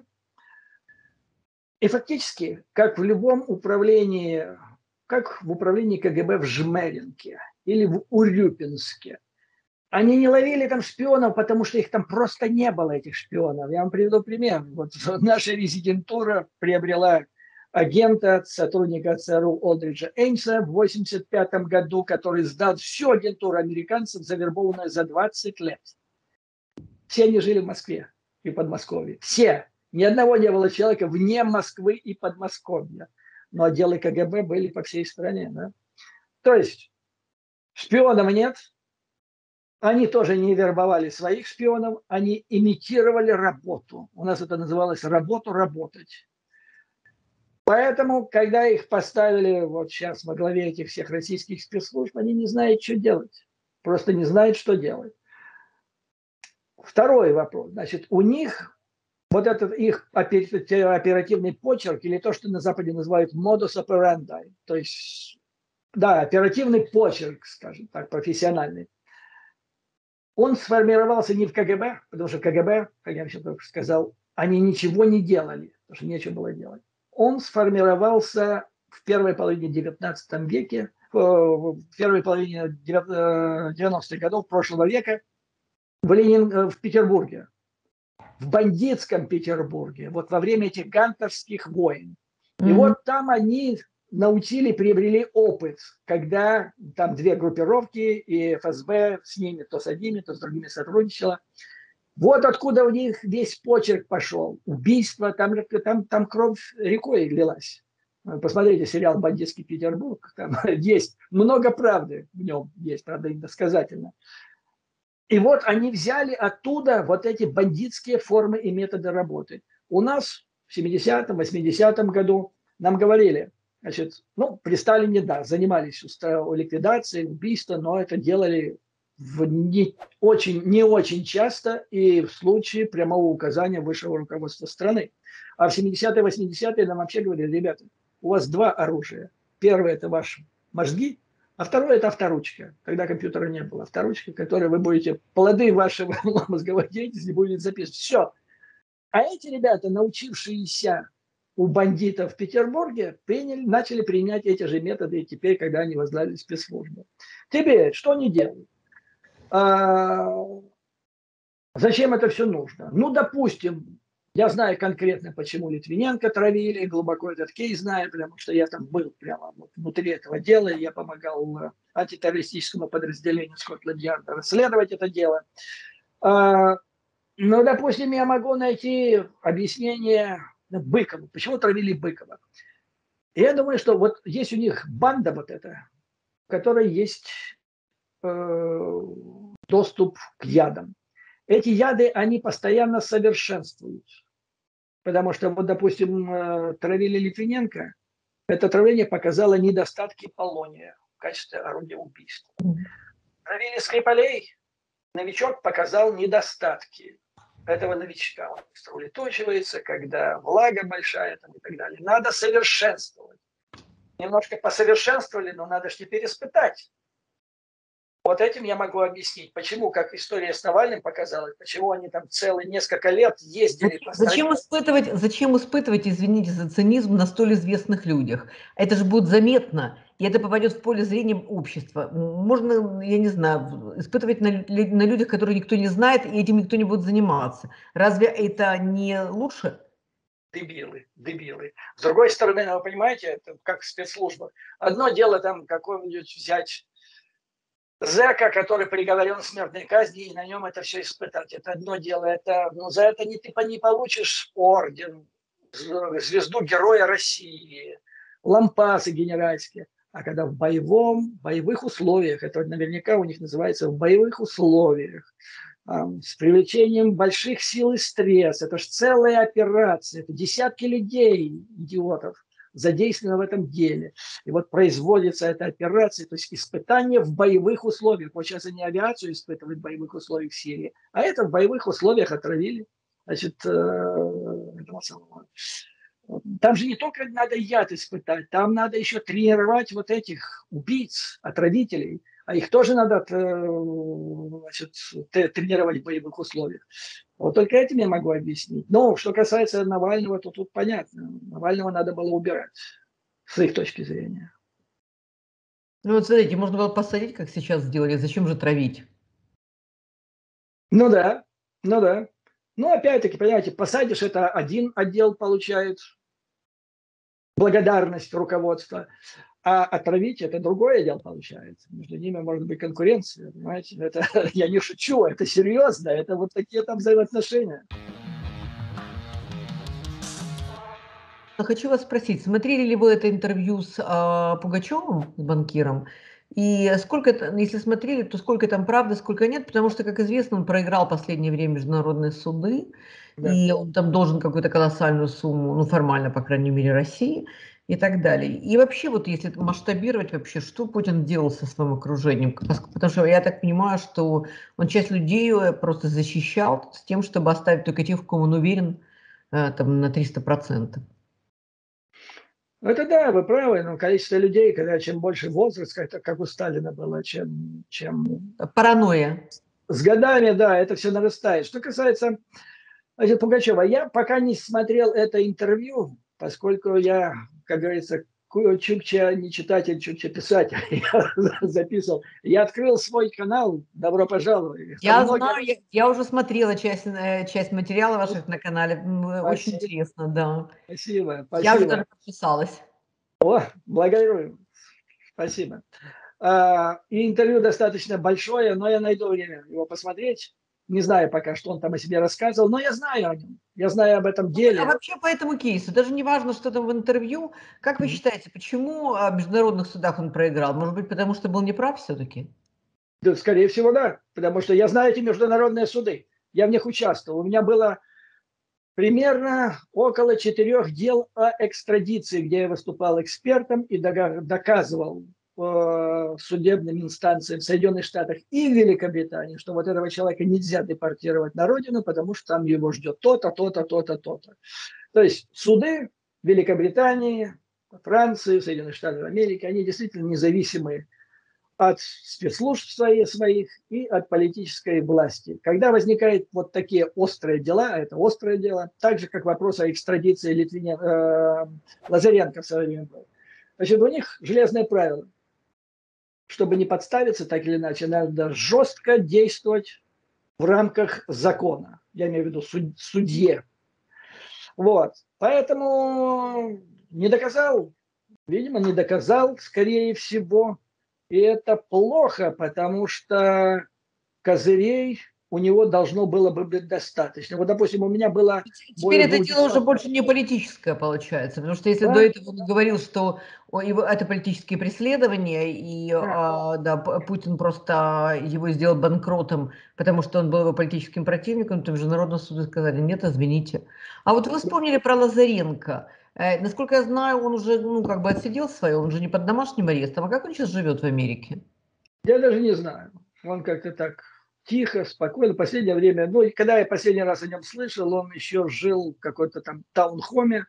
И фактически, как в любом управлении, как в управлении КГБ в Жмеринке или в Урюпинске, они не ловили там шпионов, потому что их там просто не было, этих шпионов. Я вам приведу пример. Вот наша резидентура приобрела агента, сотрудника ЦРУ Олдриджа Эйнса в восемьдесят пятом году, который сдал всю агентуру американцев, завербованную за двадцать лет. Все они жили в Москве и Подмосковье. Все. Ни одного не было человека вне Москвы и Подмосковья. Но отделы КГБ были по всей стране. Да? То есть шпионов нет. Они тоже не вербовали своих шпионов. Они имитировали работу. У нас это называлось «работу работать». Поэтому, когда их поставили вот сейчас во главе этих всех российских спецслужб, они не знают, что делать. Просто не знают, что делать. Второй вопрос. Значит, у них вот этот их оперативный почерк, или то, что на Западе называют modus operandi, то есть, да, оперативный почерк, скажем так, профессиональный, он сформировался не в КГБ, потому что КГБ, как я еще только сказал, они ничего не делали, потому что нечего было делать. Он сформировался в первой половине девятнадцатого веке, в первой половине девяностых годов прошлого века в, Ленин, в Петербурге. В бандитском Петербурге, вот во время этих гантовских войн. И mm-hmm. вот там они научили, приобрели опыт, когда там две группировки, и ФСБ с ними, то с одними, то с другими сотрудничала. Вот откуда у них весь почерк пошел. Убийство, там, там, там кровь рекой лилась. Посмотрите сериал «Бандитский Петербург», там есть много правды в нем, есть, правда, иносказательно. И вот они взяли оттуда вот эти бандитские формы и методы работы. У нас в семидесятом, восьмидесятом году нам говорили, значит, ну, при Сталине, да, занимались ликвидацией, убийством, но это делали в не, очень, не очень часто и в случае прямого указания высшего руководства страны. А в семидесятые, восьмидесятые нам вообще говорили, ребята, у вас два оружия. Первое – это ваши мозги, а второе – это авторучка. Тогда компьютера не было. Авторучка, которой вы будете, плоды вашего мозговой деятельности будете записывать. Все. А эти ребята, научившиеся у бандитов в Петербурге, приняли, начали применять эти же методы и теперь, когда они возглавили спецслужбы. Теперь, что они делают? А, зачем это все нужно? Ну, допустим, я знаю конкретно, почему Литвиненко травили, глубоко этот кейс знаю, потому что я там был прямо внутри этого дела, я помогал антитеррористическому подразделению Скотланд-Ярда расследовать это дело. А, ну, допустим, я могу найти объяснение Быкову, почему травили Быкова. И я думаю, что вот есть у них банда вот эта, в которой есть э, доступ к ядам. Эти яды, они постоянно совершенствуют. Потому что, вот, допустим, травили Литвиненко, это травление показало недостатки полония в качестве орудия убийства. Травили Скрипалей, новичок показал недостатки этого новичка. Он быстро улетучивается, когда влага большая там, и так далее. Надо совершенствовать. Немножко посовершенствовали, но надо же теперь испытать. Вот этим я могу объяснить, почему, как история с Навальным показала, почему они там целые несколько лет ездили по стране. Зачем испытывать, зачем испытывать, извините за цинизм, на столь известных людях? Это же будет заметно, и это попадет в поле зрения общества. Можно, я не знаю, испытывать на, на людях, которые никто не знает, и этим никто не будет заниматься. Разве это не лучше? Дебилы, дебилы. С другой стороны, вы понимаете, это как спецслужба. Одно дело там какого-нибудь взять зэка, который приговорен к смертной казни, и на нем это все испытать. Это одно дело. Это, ну, за это не, ты не получишь орден, звезду Героя России, лампасы генеральские. А когда в боевом, боевых условиях, это наверняка у них называется в боевых условиях, с привлечением больших сил и стресс. Это же целая операция, это десятки людей, идиотов, задействованы в этом деле. И вот производится эта операция, то есть испытание в боевых условиях. Вот сейчас они авиацию испытывают в боевых условиях в Сирии, а это в боевых условиях отравили. Значит, этого самого. Там же не только надо яд испытать, там надо еще тренировать вот этих убийц, отравителей, а их тоже надо значит, тренировать в боевых условиях. Вот только этим я могу объяснить. Но что касается Навального, то тут понятно. Навального надо было убирать, с их точки зрения. Ну вот смотрите, можно было посадить, как сейчас сделали, зачем же травить? Ну да, ну да. Ну опять-таки, понимаете, посадишь, это один отдел получает благодарность руководства, а отравить это другой отдел получается. Между ними может быть конкуренция, понимаете? Это, я не шучу, это серьезно, это вот такие там взаимоотношения. Хочу вас спросить, смотрели ли вы это интервью с а, Пугачевым, с банкиром? И сколько, если смотрели, то сколько там правды, сколько нет? Потому что, как известно, он проиграл в последнее время международные суды, Да. и он там должен какую-то колоссальную сумму, ну, формально, по крайней мере, России и так далее. И вообще, вот если масштабировать вообще, что Путин делал со своим окружением? Потому что я так понимаю, что он часть людей просто защищал с тем, чтобы оставить только тех, в ком он уверен, там, на триста процентов. Это да, вы правы, но количество людей, когда чем больше возраст, как, как у Сталина было, чем, чем... Паранойя. С годами, да, это все нарастает. Что касается значит, Пугачева, я пока не смотрел это интервью, поскольку я, как говорится, чукча не читатель, чукча писатель. Я записывал. Я открыл свой канал. Добро пожаловать. Я много... знаю, я, я уже смотрела часть, э, часть материала ваших на канале. Очень Спасибо, интересно, да. спасибо. Я уже спасибо. даже подписалась. О, благодарю. Спасибо. А, и интервью достаточно большое, но я найду время его посмотреть. Не знаю пока, что он там о себе рассказывал, но я знаю о нем. Я знаю об этом деле. А вообще по этому кейсу, даже не важно, что там в интервью, как вы считаете, почему в международных судах он проиграл? Может быть, потому что был неправ все-таки? Да, скорее всего, да. Потому что я знаю эти международные суды. Я в них участвовал. У меня было примерно около четырех дел о экстрадиции, где я выступал экспертом и доказывал по судебным инстанциям в Соединенных Штатах и в Великобритании, что вот этого человека нельзя депортировать на родину, потому что там его ждет то-то, то-то, то-то, то-то. То есть суды Великобритании, Франции, Соединенных Штатов Америки, они действительно независимые от спецслужб своих и от политической власти. Когда возникают вот такие острые дела, а это острое дело, так же, как вопрос о экстрадиции Литвине, э, Лазаренко в свое время был. Значит, у них железное правило. Чтобы не подставиться так или иначе, надо жестко действовать в рамках закона. Я имею в виду суд, судье. Вот. Поэтому не доказал, видимо, не доказал, скорее всего. И это плохо, потому что козырей у него должно было бы быть достаточно. Вот, допустим, у меня было... Теперь это дело уже больше не политическое получается, потому что если да? до этого он говорил, что это политические преследования, и да. Да, Путин просто его сделал банкротом, потому что он был его политическим противником, то международные суды сказали, нет, извините. А вот вы вспомнили про Лазаренко. Насколько я знаю, он уже, ну, как бы отсидел свое, он же не под домашним арестом. А как он сейчас живет в Америке? Я даже не знаю. Он как-то так тихо, спокойно. В последнее время, ну, когда я последний раз о нем слышал, он еще жил в какой-то там таунхоме.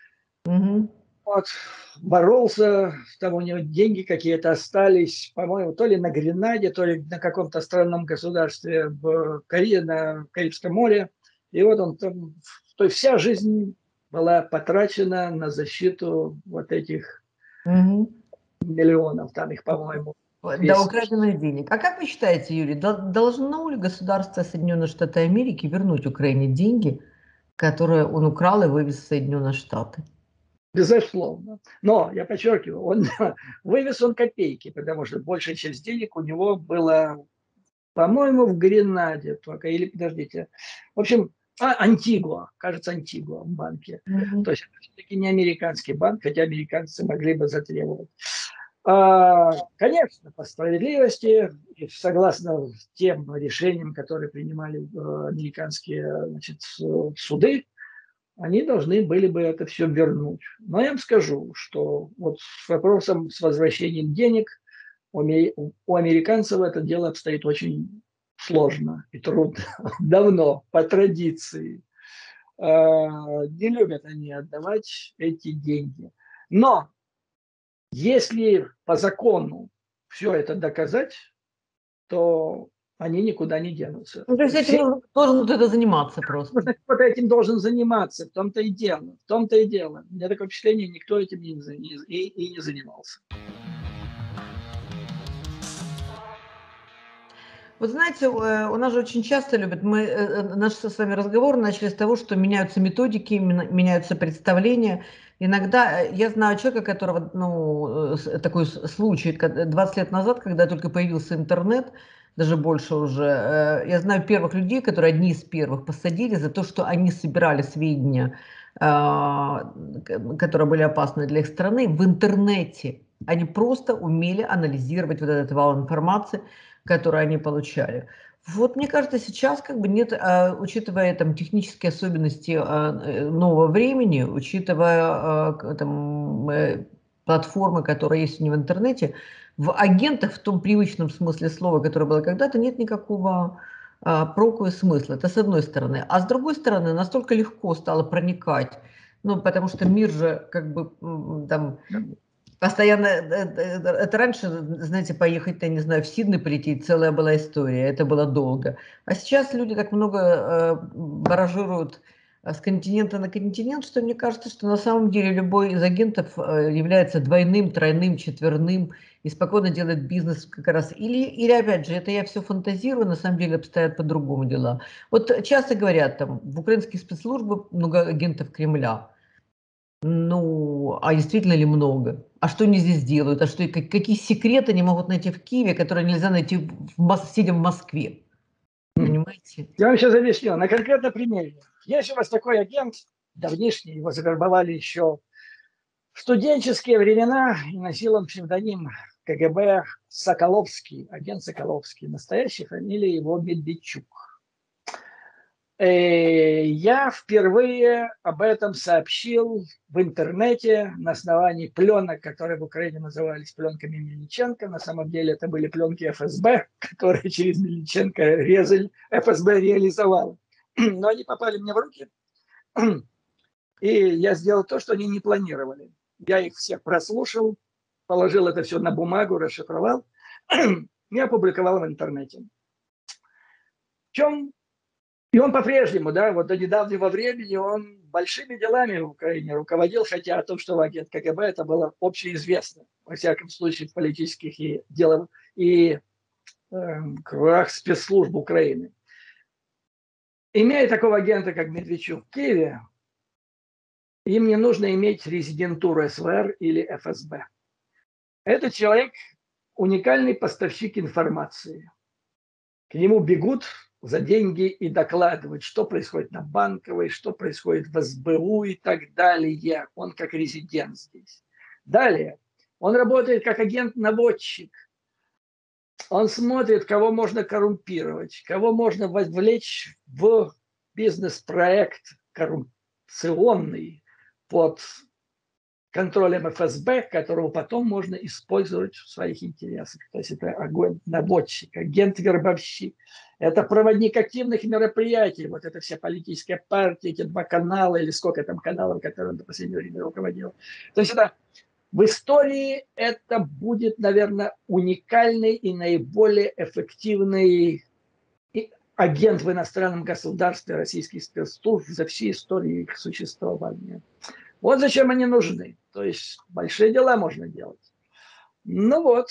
Угу. Вот, боролся, там у него деньги какие-то остались, по-моему, то ли на Гренаде, то ли на каком-то странном государстве в Кари... на Карибском море. И вот он там, то есть вся жизнь была потрачена на защиту вот этих угу. миллионов, там их, по-моему, до украденных денег. А как вы считаете, Юрий, должно ли государство Соединенных Штатов Америки вернуть Украине деньги, которые он украл и вывез в Соединенные Штаты? Безусловно. Но, я подчеркиваю, он вывез он копейки, потому что большая часть денег у него была, по-моему, в Гренаде только, или, подождите, в общем, а, Антигуа, кажется, Антигуа в банке. Mm-hmm. То есть это все-таки не американский банк, хотя американцы могли бы затребовать. Конечно, по справедливости и согласно тем решениям, которые принимали американские, значит, суды, они должны были бы это все вернуть. Но я вам скажу, что вот с вопросом с возвращением денег у американцев это дело обстоит очень сложно и трудно. Давно, по традиции. Не любят они отдавать эти деньги. Но если по закону все это доказать, то они никуда не денутся. Ну, то есть этим Все, нужно, должен кто-то заниматься просто. кто-то этим должен заниматься, в том-то и дело. В том-то и дело. У меня такое впечатление, никто этим не, не, и, и не занимался. Вот знаете, э, у нас же очень часто любят, мы, э, э, наш с вами разговор начали с того, что меняются методики, мена- меняются представления. Иногда э, я знаю человека, которого, ну, э, с- такой с- случай, когда двадцать лет назад, когда только появился интернет, даже больше уже, э, я знаю первых людей, которые одни из первых посадили за то, что они собирали сведения, а, к- которые были опасны для их страны, в интернете. Они просто умели анализировать вот этот вал информации, которые они получали. Вот мне кажется, сейчас как бы нет, а, учитывая там технические особенности а, э, нового времени, учитывая а, к- там, э, платформы, которые есть в интернете, в агентах в том привычном смысле слова, которое было когда-то, нет никакого а, проку и смысла. Это с одной стороны. А с другой стороны, настолько легко стало проникать, ну, потому что мир же как бы м, там постоянно, э, э, э, это раньше, знаете, поехать, я не знаю, в Сидней полететь, целая была история, это было долго. А сейчас люди так много э, баражируют э, с континента на континент, что мне кажется, что на самом деле любой из агентов э, является двойным, тройным, четверным и спокойно делает бизнес как раз. Или, или опять же, это я все фантазирую, на самом деле обстоят по-другому дела. Вот часто говорят, там, в украинских спецслужбах много агентов Кремля. Ну, а действительно ли много? А что они здесь делают? А что, как- какие секреты они могут найти в Киеве, которые нельзя найти, в Мос- сидя в Москве? Понимаете? Я вам сейчас объясню. На конкретном примере. Есть у вас такой агент, давнишний, его завербовали еще в студенческие времена и носил он псевдоним КГБ Соколовский, агент Соколовский. Настоящая фамилия его Медведчук. Я впервые об этом сообщил в интернете на основании пленок, которые в Украине назывались пленками Мельниченко. На самом деле это были пленки эф эс бэ, которые через Мельниченко резали, эф эс бэ реализовал. Но они попали мне в руки, и я сделал то, что они не планировали. Я их всех прослушал, положил это все на бумагу, расшифровал и опубликовал в интернете. В чем И он по-прежнему, да, вот до недавнего времени он большими делами в Украине руководил, хотя о том, что агент ка гэ бэ, это было общеизвестно, во всяком случае, в политических и делах, и э, кругах спецслужб Украины. Имея такого агента, как Медведчук в Киеве, им не нужно иметь резидентуру эс вэ эр или эф эс бэ. Этот человек уникальный поставщик информации. К нему бегут за деньги и докладывают, что происходит на Банковой, что происходит в эс бэ у и так далее. Он как резидент здесь. Далее, он работает как агент-наводчик. Он смотрит, кого можно коррумпировать, кого можно вовлечь в бизнес-проект коррупционный под контролем эф эс бэ, которого потом можно использовать в своих интересах. То есть это агент-наводчик, агент-вербовщик. Это проводник активных мероприятий. Вот это все политические партии, эти два канала, или сколько там каналов, которые он до последнего времени руководил. То есть это в истории это будет, наверное, уникальный и наиболее эффективный агент в иностранном государстве российских спецслужб за всю историю их существования. Вот зачем они нужны. То есть большие дела можно делать. Ну вот.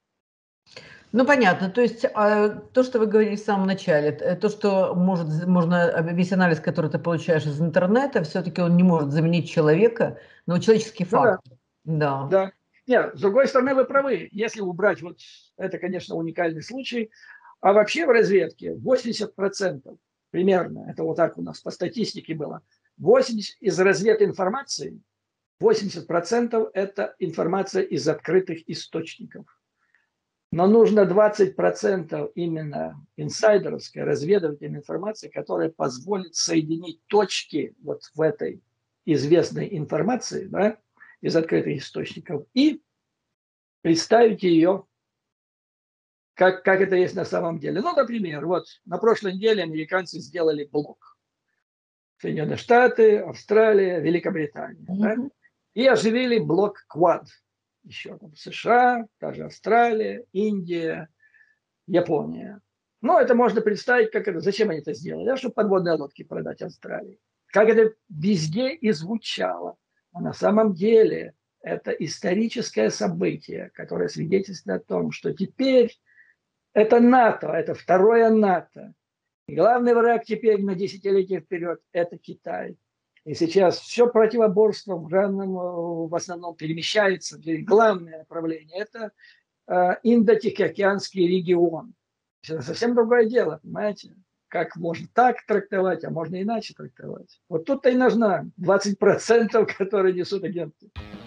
Ну, понятно. То есть а, то, что вы говорили в самом начале, э, то, что может, можно, э, весь анализ, который ты получаешь из интернета, все-таки он не может заменить человека, но человеческий Ну да, фактор. Да. да. Нет, с другой стороны, вы правы. Если убрать, вот это, конечно, уникальный случай. А вообще в разведке восемьдесят процентов примерно, это вот так у нас по статистике было, восемьдесят из развединформации восемьдесят процентов это информация из открытых источников. Но нужно двадцать процентов именно инсайдерской, разведывательной информации, которая позволит соединить точки вот в этой известной информации, да, из открытых источников и представить ее, как, как это есть на самом деле. Ну, например, вот на прошлой неделе американцы сделали блок. Соединенные Штаты, Австралия, Великобритания. Mm-hmm. Да? И оживили блок Квад. Еще там США, даже Австралия, Индия, Япония. Ну, это можно представить, как это, зачем они это сделали, да, чтобы подводные лодки продать Австралии. Как это везде и звучало. А на самом деле это историческое событие, которое свидетельствует о том, что теперь это НАТО, это второе НАТО. И главный враг теперь на десятилетия вперед – это Китай. И сейчас все противоборство в, равном, в основном перемещается. Главное направление – это э, Индо-Тихоокеанский регион. Это совсем другое дело, понимаете? Как можно так трактовать, а можно иначе трактовать. Вот тут-то и нужна двадцать процентов, которые несут агенты.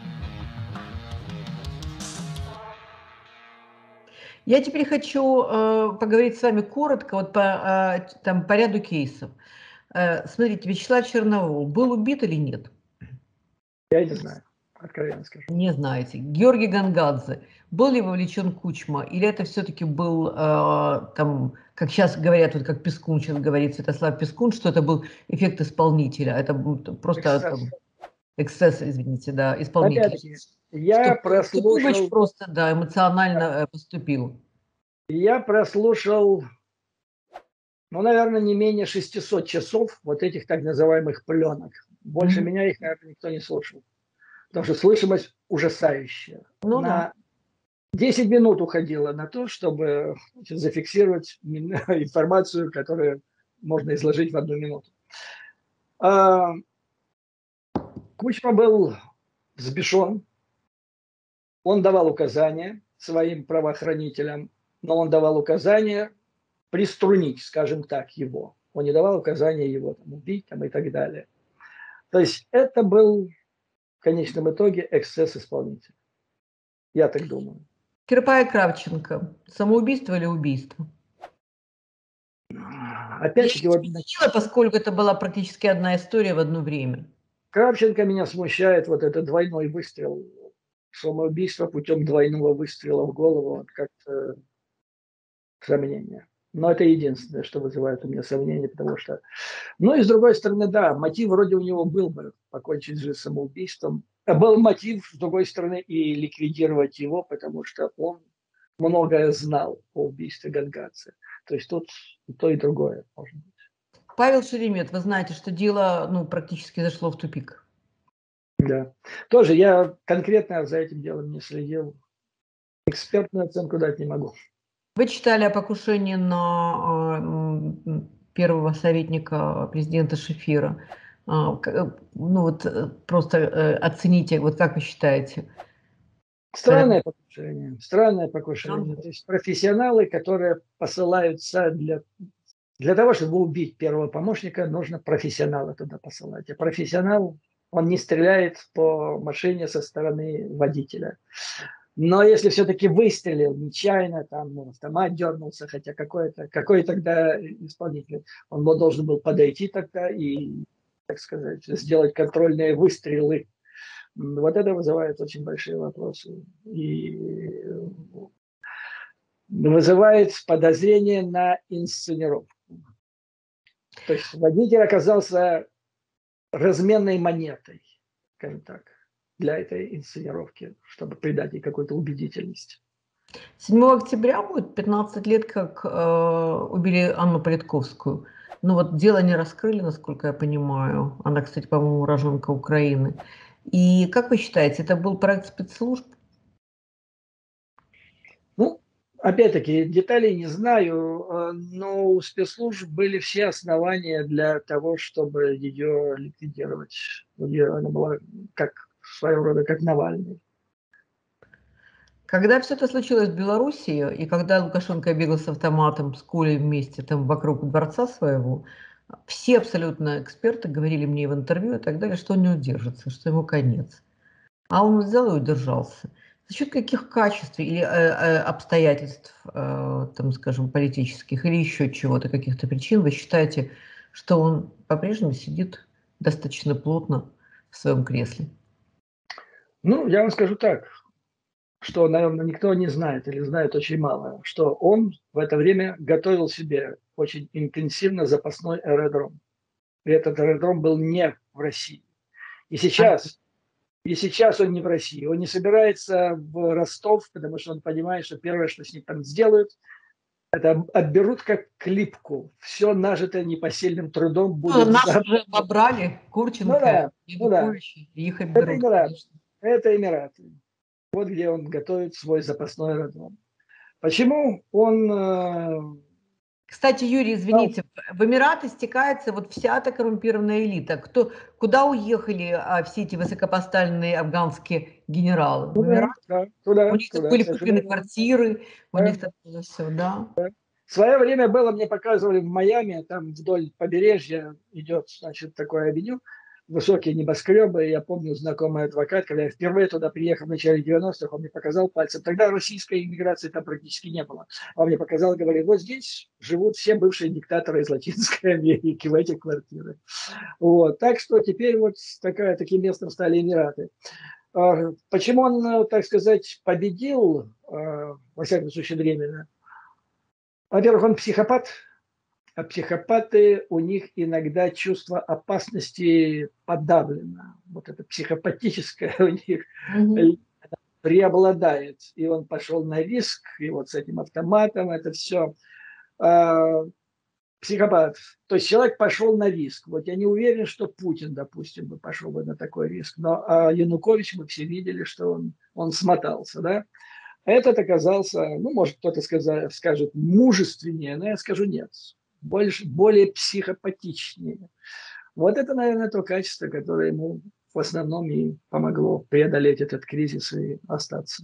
Я теперь хочу э, поговорить с вами коротко вот по, э, там, по ряду кейсов. Э, смотрите, Вячеслав Черновол был убит или нет? Я не знаю, откровенно скажу. Не знаете. Георгий Гонгадзе, был ли вовлечен Кучма, или это все-таки был, э, там, как сейчас говорят, вот как Пескун сейчас говорит, Святослав Пескун, что это был эффект исполнителя, это просто эксцесс, там, эксцесс извините, да, исполнитель. Я что прослушал... просто, да, эмоционально поступил. Я прослушал, ну, наверное, не менее шестисот часов вот этих так называемых пленок. Больше mm-hmm. меня их, наверное, никто не слушал. Потому что слышимость ужасающая. Ну, на да. десять минут уходило на то, чтобы значит, зафиксировать информацию, которую можно изложить в одну минуту. А, Кучма был взбешен. Он давал указания своим правоохранителям, но он давал указания приструнить, скажем так, его. Он не давал указания его там, убить там, и так далее. То есть это был в конечном итоге эксцесс исполнителя. Я так думаю. Кирпа и Кравченко. Самоубийство или убийство? Опять-таки, вот... Изменила, поскольку это была практически одна история в одно время. Кравченко меня смущает вот этот двойной выстрел. Самоубийство путем двойного выстрела в голову. Вот как-то сомнения. Но это единственное, что вызывает у меня сомнения, потому что... Ну и с другой стороны, да, мотив вроде у него был бы покончить жизнь самоубийством. Был мотив, с другой стороны, и ликвидировать его, потому что он многое знал о убийстве Гонгадзе. То есть тут и то, и другое может быть. Павел Шеремет, вы знаете, что дело ну, практически зашло в тупик. Да. Тоже я конкретно за этим делом не следил. Экспертную оценку дать не могу. Вы читали о покушении на э, первого советника президента Шефира. Э, ну вот просто э, оцените, вот как вы считаете? Странное покушение. Странное покушение. То есть профессионалы, которые посылаются для, для того, чтобы убить первого помощника, нужно профессионала туда посылать. А профессионал, он не стреляет по машине со стороны водителя. Но если все-таки выстрелил нечаянно, там ну, автомат дернулся, хотя какой-то, какой тогда исполнитель, он должен был подойти тогда и, так сказать, сделать контрольные выстрелы. Вот это вызывает очень большие вопросы. И вызывает подозрение на инсценировку. То есть водитель оказался разменной монетой, скажем так, для этой инсценировки, чтобы придать ей какую-то убедительность. седьмого октября будет пятнадцать лет, как э, убили Анну Политковскую. Ну вот дело не раскрыли, насколько я понимаю. Она, кстати, по-моему, уроженка Украины. И как вы считаете, это был проект спецслужб? Ну, опять-таки, деталей не знаю, но у спецслужб были все основания для того, чтобы ее ликвидировать. Она была как своего рода как Навальный. Когда все это случилось в Белоруссии, и когда Лукашенко бегал с автоматом, с Колей вместе там вокруг дворца своего, все абсолютно эксперты говорили мне в интервью и так далее, что он не удержится, что ему конец. А он взял и удержался. За счет каких качеств или э, э, обстоятельств, э, там, скажем, политических, или еще чего-то, каких-то причин вы считаете, что он по-прежнему сидит достаточно плотно в своем кресле? Ну, я вам скажу так, что, наверное, никто не знает или знает очень мало, что он в это время готовил себе очень интенсивно запасной аэродром. И этот аэродром был не в России. И А, сейчас, и сейчас он не в России. Он не собирается в Ростов, потому что он понимает, что первое, что с ним там сделают, это отберут как клипку. Все нажитое непосильным трудом ну, будет нас забрано. уже обобрали, Ну Курченко, да, ну да. Янукович, и их Это оберут, Эмираты. конечно. Это Эмираты. Вот где он готовит свой запасной аэродром. Почему он э, Кстати, Юрий, стал... извините, в Эмираты стекается вот вся эта коррумпированная элита. Кто, куда уехали а, все эти высокопоставленные афганские генералы? В Туда, Эмираты? да, У туда, них там туда, были совершенно куплены верно. квартиры, у Да. них там было все, да. В свое время было, мне показывали в Майами, там вдоль побережья идет, значит, такое авеню, высокие небоскребы. Я помню, знакомый адвокат, когда я впервые туда приехал в начале девяностых, он мне показал пальцем. Тогда российской иммиграции там практически не было. Он мне показал, говорит, вот здесь живут все бывшие диктаторы из Латинской Америки в этих квартирах. Вот. Так что теперь вот такая, таким местом стали Эмираты. А, Почему он, так сказать, победил, а, во всяком случае, временно? Во-первых, он психопат, а психопаты, у них иногда чувство опасности подавлено. Вот это психопатическое у них Мгм. преобладает. И он пошел на риск, и вот с этим автоматом это все. А, психопат. То есть человек пошел на риск. Вот я не уверен, что Путин, допустим, бы пошел бы на такой риск. Но а Янукович, мы все видели, что он, он смотался, да. Этот оказался, ну, может, кто-то сказать, скажет, мужественнее, но я скажу нет. Больше, более психопатичнее. Вот это, наверное, то качество, которое ему в основном и помогло преодолеть этот кризис и остаться.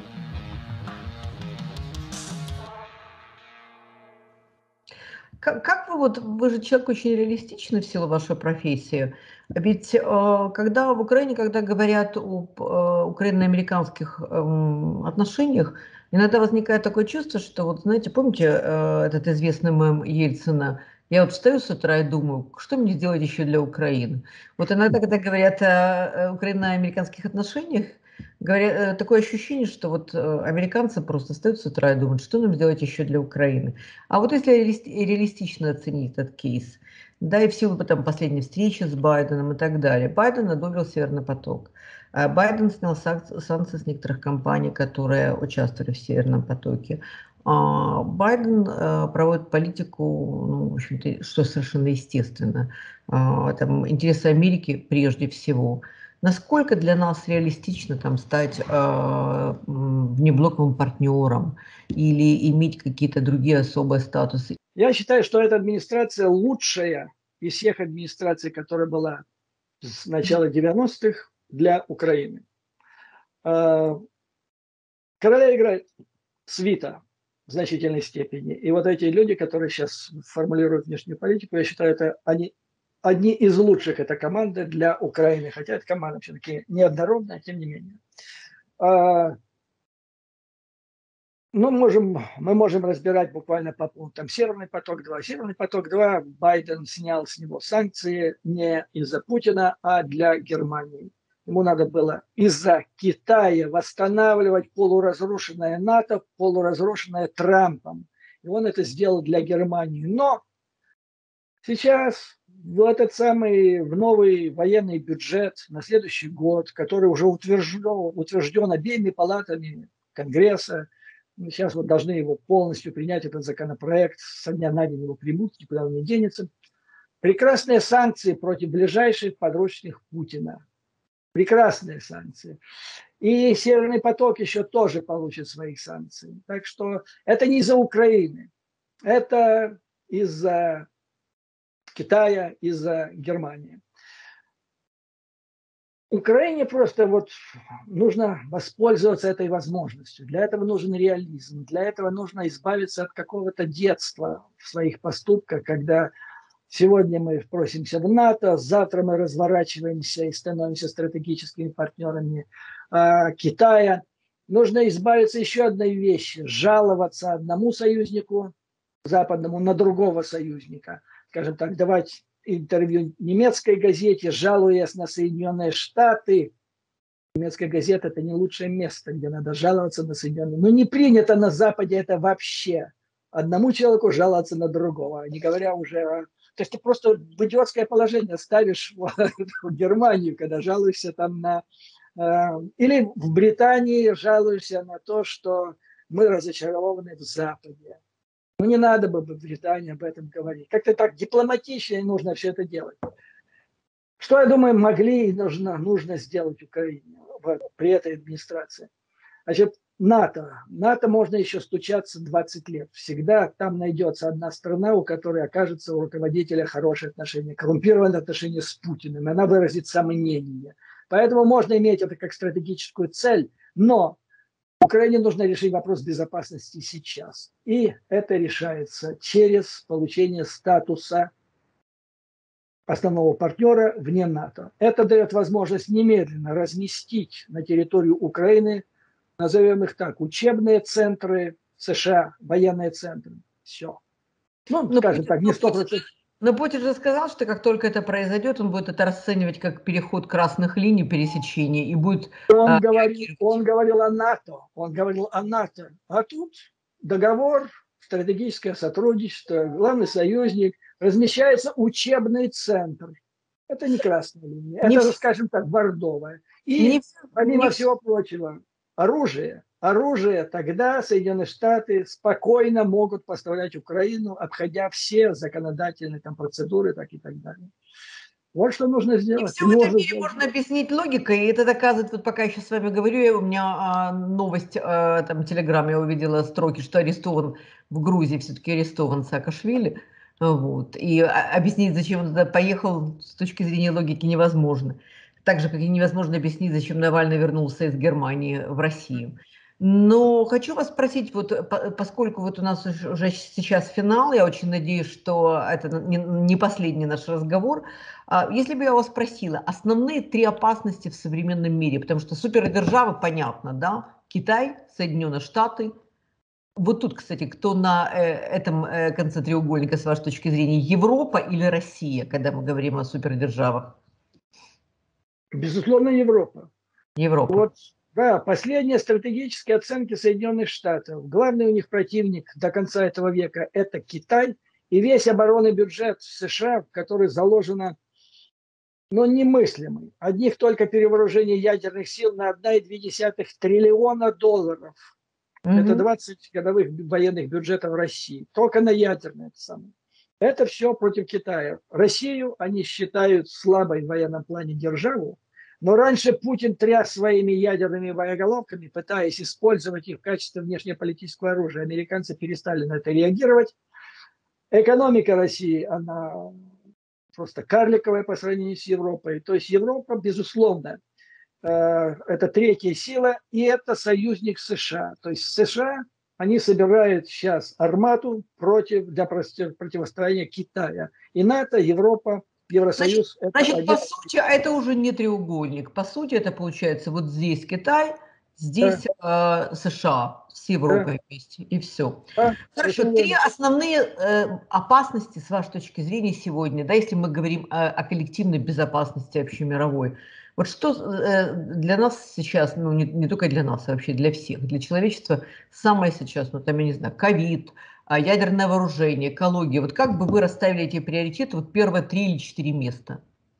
Как, как вы вот, вы же человек очень реалистичный в силу вашей профессии. Ведь э, когда в Украине, когда говорят об э, украино-американских эм, отношениях, иногда возникает такое чувство, что вот, знаете, помните э, этот известный мем Ельцина? Я вот встаю с утра и думаю, что мне сделать еще для Украины? Вот иногда, когда говорят о, о украино-американских отношениях, говоря, э, такое ощущение, что вот э, американцы просто встают с утра и думают, что нам сделать еще для Украины. А вот если реалистично оценить этот кейс, да, и в силу там, последней встречи с Байденом и так далее, Байден одобрил Северный поток. А Байден снял санкции с некоторых компаний, которые участвовали в Северном потоке. А Байден э, проводит политику, ну, в общем-то, что совершенно естественно. А, там, интересы Америки прежде всего. Насколько для нас реалистично там, стать э, внеблоковым партнером или иметь какие-то другие особые статусы? Я считаю, что эта администрация лучшая из всех администраций, которая была с начала девяностых для Украины. А, Короля играет свита в значительной степени. И вот эти люди, которые сейчас формулируют внешнюю политику, я считаю, это они одни из лучших этой команды для Украины. Хотя эта команда все-таки неоднородная, тем не менее. А, ну, можем, мы можем разбирать буквально по пунктам. Северный поток-два. Северный поток-два Байден снял с него санкции не из-за Путина, а для Германии. Ему надо было из-за Китая восстанавливать полуразрушенное НАТО, полуразрушенное Трампом. И он это сделал для Германии. Но сейчас в этот самый в новый военный бюджет на следующий год, который уже утвержден, утвержден обеими палатами Конгресса, сейчас вот должны его полностью принять, этот законопроект, со дня на день его примут, никуда он не денется. Прекрасные санкции против ближайших подручных Путина. Прекрасные санкции. И Северный поток еще тоже получит свои санкции. Так что это не из-за Украины, это из-за Китая, из-за Германии. Украине просто вот нужно воспользоваться этой возможностью. Для этого нужен реализм. Для этого нужно избавиться от какого-то детства в своих поступках, когда Сегодня мы просимся в НАТО, завтра мы разворачиваемся и становимся стратегическими партнерами э, Китая. Нужно избавиться еще от одной вещи – жаловаться одному союзнику западному на другого союзника. Скажем так, давать интервью немецкой газете, жалуясь на Соединенные Штаты. Немецкая газета – это не лучшее место, где надо жаловаться на Соединенные. Но не принято на Западе это вообще. Одному человеку жаловаться на другого, не говоря уже о... То есть ты просто в идиотское положение ставишь в, в Германию, когда жалуешься там на... Э, или в Британии жалуешься на то, что мы разочарованы в Западе. Ну не надо бы в Британии об этом говорить. Как-то так дипломатичнее нужно все это делать. Что, я думаю, могли и нужно, нужно сделать Украине при этой администрации? Значит, НАТО. НАТО можно еще стучаться двадцать лет. Всегда там найдется одна страна, у которой окажется у руководителя хорошие отношения, коррумпированные отношения с Путиным. Она выразит сомнение. Поэтому можно иметь это как стратегическую цель, но Украине нужно решить вопрос безопасности сейчас. И это решается через получение статуса основного партнера вне НАТО. Это дает возможность немедленно разместить на территорию Украины, назовем их так, учебные центры США, военные центры. Все. Ну, Но скажем Путин, так, не но сто Путин процентов. но Путин же сказал, что как только это произойдет, он будет это расценивать как переход красных линий пересечения и будет Он а, говорил, реагировать. он говорил о НАТО. Он говорил о НАТО. А тут договор, стратегическое сотрудничество, главный союзник, размещается учебный центр. Это не красная линия, Не это, все, скажем так, бордовая. не, И, все- помимо не все. всего прочего, оружие. Оружие тогда Соединенные Штаты спокойно могут поставлять Украину, обходя все законодательные там, процедуры так и так далее. Вот что нужно Не сделать. все в этом Нужно мире сделать. можно объяснить логикой, и это доказывает, вот пока я сейчас с вами говорю, я- у меня а, новость, а, там, в Телеграме я увидела строки, что арестован в Грузии, все-таки арестован Саакашвили, а, вот, и а, объяснить, зачем он туда поехал, с точки зрения логики невозможно. Так же, как и невозможно объяснить, зачем Навальный вернулся из Германии в Россию. Но хочу вас спросить, вот по- поскольку вот у нас уж- уже сейчас финал, я очень надеюсь, что это не, не последний наш разговор. А, Если бы я вас спросила, основные три опасности в современном мире, потому что супердержавы, понятно, да, Китай, Соединенные Штаты. Вот тут, кстати, кто на э, этом э, конце треугольника, с вашей точки зрения, Европа или Россия, когда мы говорим о супердержавах? Безусловно, Европа. Европа. Вот, да, последние стратегические оценки Соединенных Штатов. Главный у них противник до конца этого века – это Китай. И весь оборонный бюджет США, в который заложено, ну, немыслимый. Одних только перевооружение ядерных сил на одна целая две десятых триллиона долларов. Это Мгм. двадцать годовых военных бюджетов России. Только на ядерное. Это, самое. Это все против Китая. Россию они считают слабой в военном плане державу. Но раньше Путин тряс своими ядерными боеголовками, пытаясь использовать их в качестве внешнеполитического оружия. Американцы перестали на это реагировать. Экономика России, она просто карликовая по сравнению с Европой. То есть Европа, безусловно, это третья сила, и это союзник США. То есть США, они собирают сейчас армату против, для противостояния Китая. И НАТО, Европа, Значит, Евросоюз – это значит, по один. сути, это уже не треугольник. По сути, это получается вот здесь Китай, Да, здесь э, США с да, Европой вместе, и все. да, Хорошо, совершенно три верно. основные э, опасности, с вашей точки зрения, сегодня, да, если мы говорим о, о коллективной безопасности общемировой. Вот что э, для нас сейчас, ну не, не только для нас, а вообще для всех, для человечества самое сейчас, ну там, я не знаю, ковид, а, ядерное вооружение, экология. Вот как бы вы расставили эти приоритеты, вот первые три или четыре места?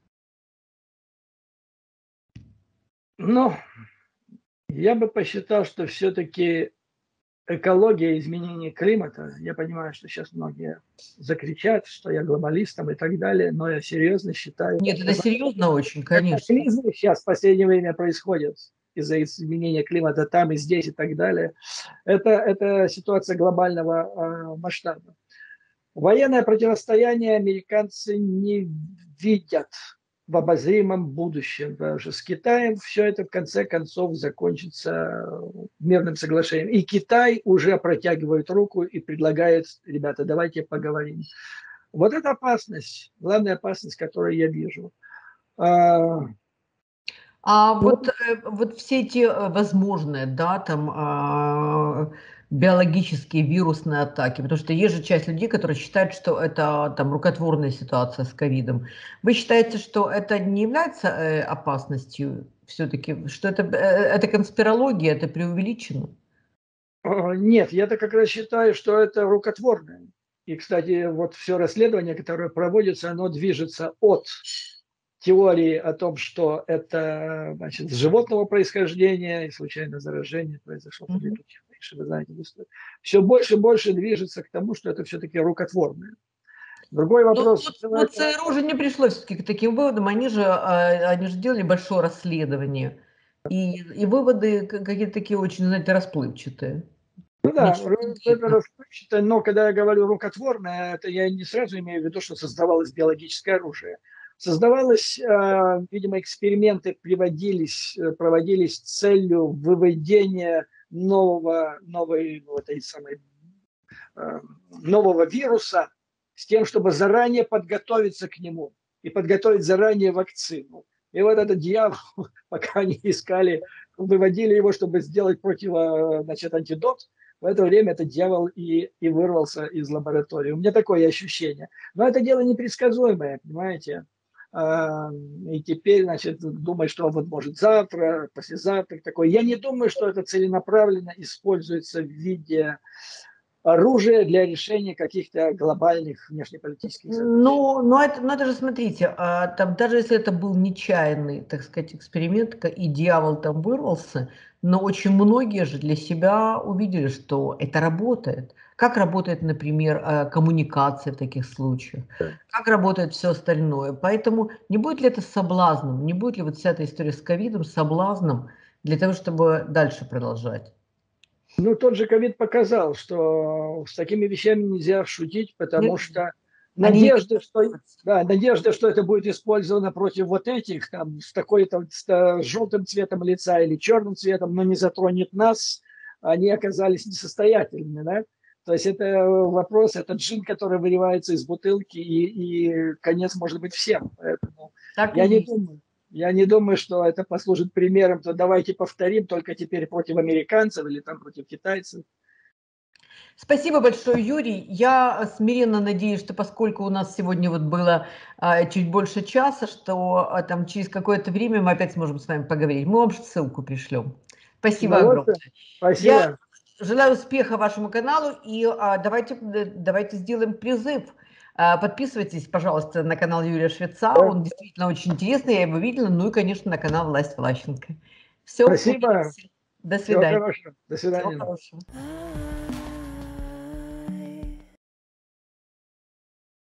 Но я бы посчитал, что все-таки экология, изменение климата, я понимаю, что сейчас многие закричат, что я глобалистом и так далее, но я серьезно считаю, Нет, это что серьезно очень, конечно. катаклизмы сейчас в последнее время происходят из-за изменения климата там и здесь и так далее. Это, это ситуация глобального э, масштаба. Военное противостояние американцы не видят в обозримом будущем. Даже с Китаем все это в конце концов закончится мирным соглашением. И Китай уже протягивает руку и предлагает: ребята, давайте поговорим. Вот это опасность, главная опасность, которую я вижу. А, А ну, вот, э, вот все эти э, возможные, да, там а, биологические вирусные атаки, потому что есть же часть людей, которые считают, что это там рукотворная ситуация с ковидом. Вы считаете, что это не является э, опасностью все-таки, что это, э, это конспирология, это преувеличено? а, нет, я-то как раз считаю, что это рукотворное. И, кстати, вот все расследование, которое проводится, оно движется от теории о том, что это, значит, с животного происхождения и случайное заражение произошло под Мгм. летучих мышь, вы знаете, все больше и больше движется к тому, что это все-таки рукотворное. Другой Но, вопрос, но, но человека. ЦРУ же не пришло все-таки к таким выводам, они же, а, они же делали большое расследование, и, и выводы к- какие-то такие очень, знаете, расплывчатые. Ну да, Ничего ру- это конкретного. расплывчато, но когда я говорю рукотворное, это я не сразу имею в виду, что создавалось биологическое оружие. Создавалось, э, видимо, эксперименты приводились, э, проводились с целью выведения нового, новой, ну, этой самой, э, нового вируса с тем, чтобы заранее подготовиться к нему и подготовить заранее вакцину. И вот этот дьявол, пока они искали, выводили его, чтобы сделать противо, значит, антидот, в это время этот дьявол и, и вырвался из лаборатории. У меня такое ощущение. Но это дело непредсказуемое, понимаете? А, И теперь, значит, думаю, что вот может завтра, послезавтра такое. Я не думаю, что это целенаправленно используется в виде оружия для решения каких-то глобальных внешнеполитических задач. Ну, ну это, ну это же, смотрите, а, там, даже если это был нечаянный, так сказать, эксперимент, ка- и дьявол там вырвался, но очень многие же для себя увидели, что это работает. Как работает, например, а, коммуникация в таких случаях, как работает все остальное. Поэтому не будет ли это соблазном, не будет ли вот вся эта история с ковидом соблазном для того, чтобы дальше продолжать? Ну, тот же ковид показал, что с такими вещами нельзя шутить, потому Нельзя. что Они не надежда, что, контролируются. да, надежда, что это будет использовано против вот этих, там, с такой-то с, э, желтым цветом лица или черным цветом, но не затронет нас, они оказались несостоятельными, да? То есть это вопрос, это джин, который выливается из бутылки, и, и конец может быть всем. Поэтому Так и я не есть. думаю, я не думаю, что это послужит примером, то давайте повторим, только теперь против американцев или там против китайцев. Спасибо большое, Юрий. Я смиренно надеюсь, что поскольку у нас сегодня вот было а, чуть больше часа, что а, там через какое-то время мы опять сможем с вами поговорить. Мы вам ссылку пришлем. С Спасибо огромное. удовольствием. Я Спасибо. желаю успеха вашему каналу и а, давайте, э, давайте сделаем призыв. А, подписывайтесь, пожалуйста, на канал Юрия Швеца. Да. Он действительно очень интересный, я его видела. Ну и, конечно, на канал Власть Влащенко. Все, Спасибо. увидимся. До Всего свидания. хорошего. До Всего свидания. хорошего.